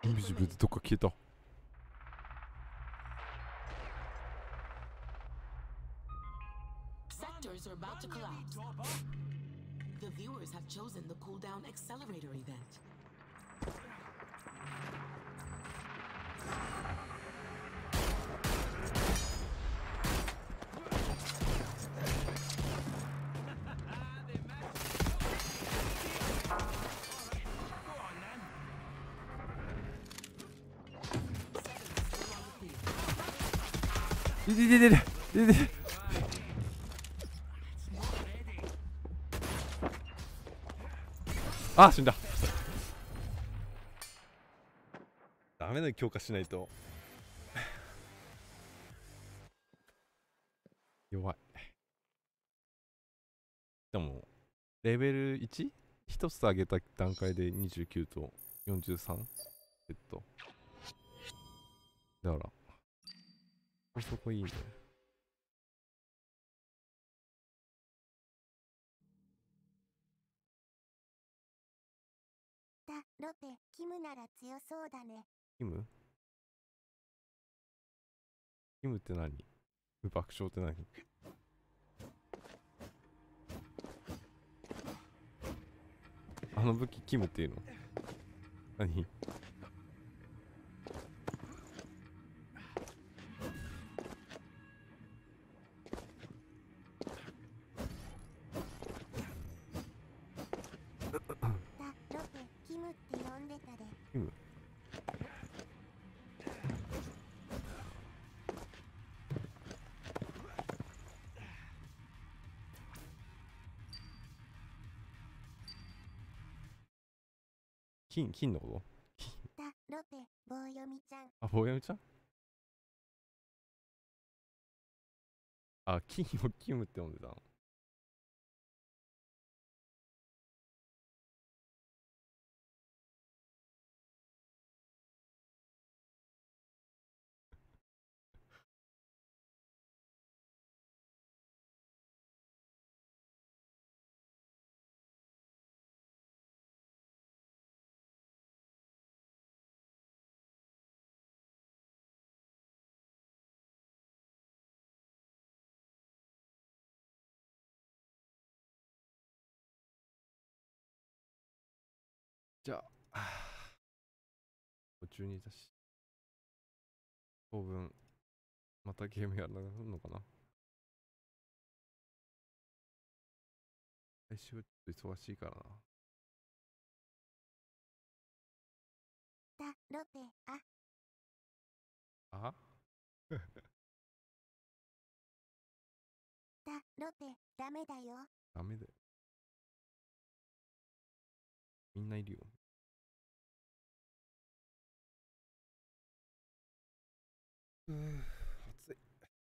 インビジブルでどっか消えた。 Sectors are about to collapse. The viewers have chosen the cooldown accelerator event. Did あ、死んだ。ダメだ、強化しないと。弱い。でもレベル 1？ 一つ上げた段階で29と43セットだからそこいいね。 ロペ、キムなら強そうだね。 キムって何？爆笑って何？あの武器キムっていうの？何？ ロペ、キムって呼んでたで。 キム？金のこと？ ロペ、棒読みちゃん。 あ、棒読みちゃん？あ、金をキムって呼んでたの。じゃあ、途中にいたし、当分、またゲームやらなくなるのかな。来週はちょっと忙しいからな。 ロペ、 あロペ、ダメだよ。 ダメだよ。みんないるよ。暑い。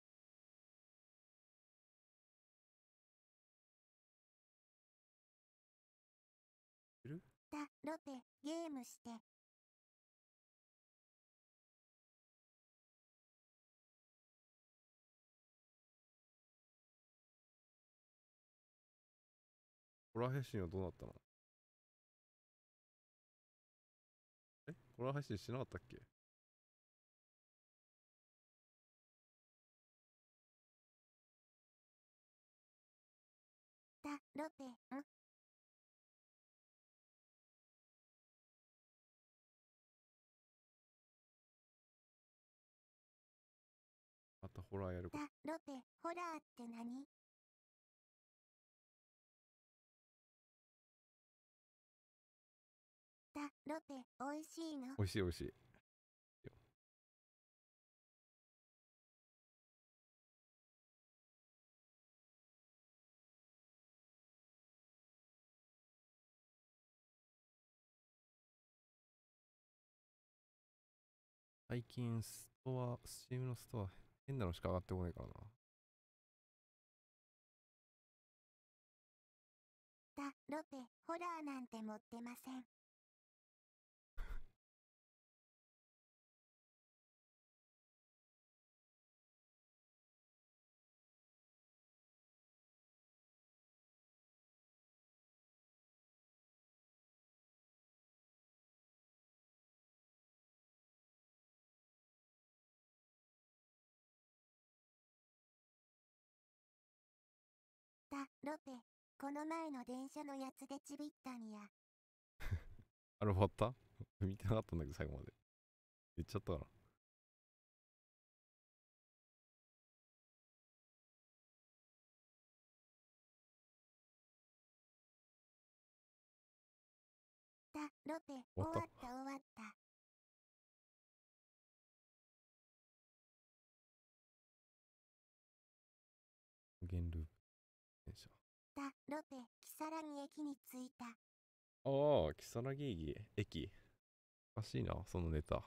ロペ、ゲームして。 ホラー配信はどうなったの？ホラー配信しなかったっけ？ ロペ、 またホラーやること。 ロペ、ホラーって何？ロペ、おいしいの？ おいしいおいしい。最近ストア、スチームのストア、変なのしか上がってこないからな。 ロペ、ホラーなんて持ってません。 だ、ロペ、この前の電車のやつでちびったんや。 あれ終わった？見てなかったんだけど最後まで。言っちゃったかな。 だ、ロペ、 終わった終わった終わった。 無限ループ電車。 だ、ロペ、如月駅に着いた。 ああ、如月駅。おかしいな、そのネタ。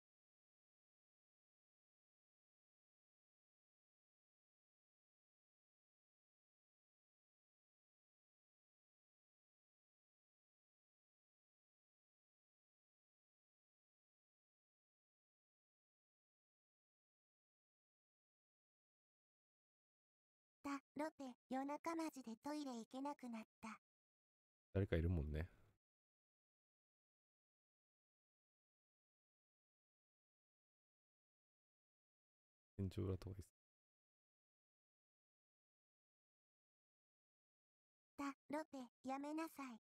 だ、ロペ、夜中マジでトイレ行けなくなった。 誰かいるもんね。天井裏とかいいっす。 だ、ロペ、やめなさい。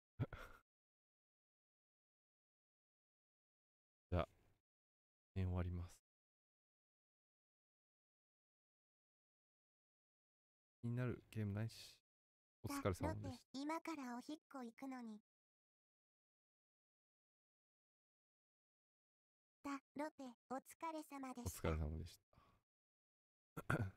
じゃあ、終わります。気になるゲームないし。お疲れ様でロペ、 した。 今からおひっこ行くのに。だ、ロペ、お疲れ様でおした。 疲れ様でした。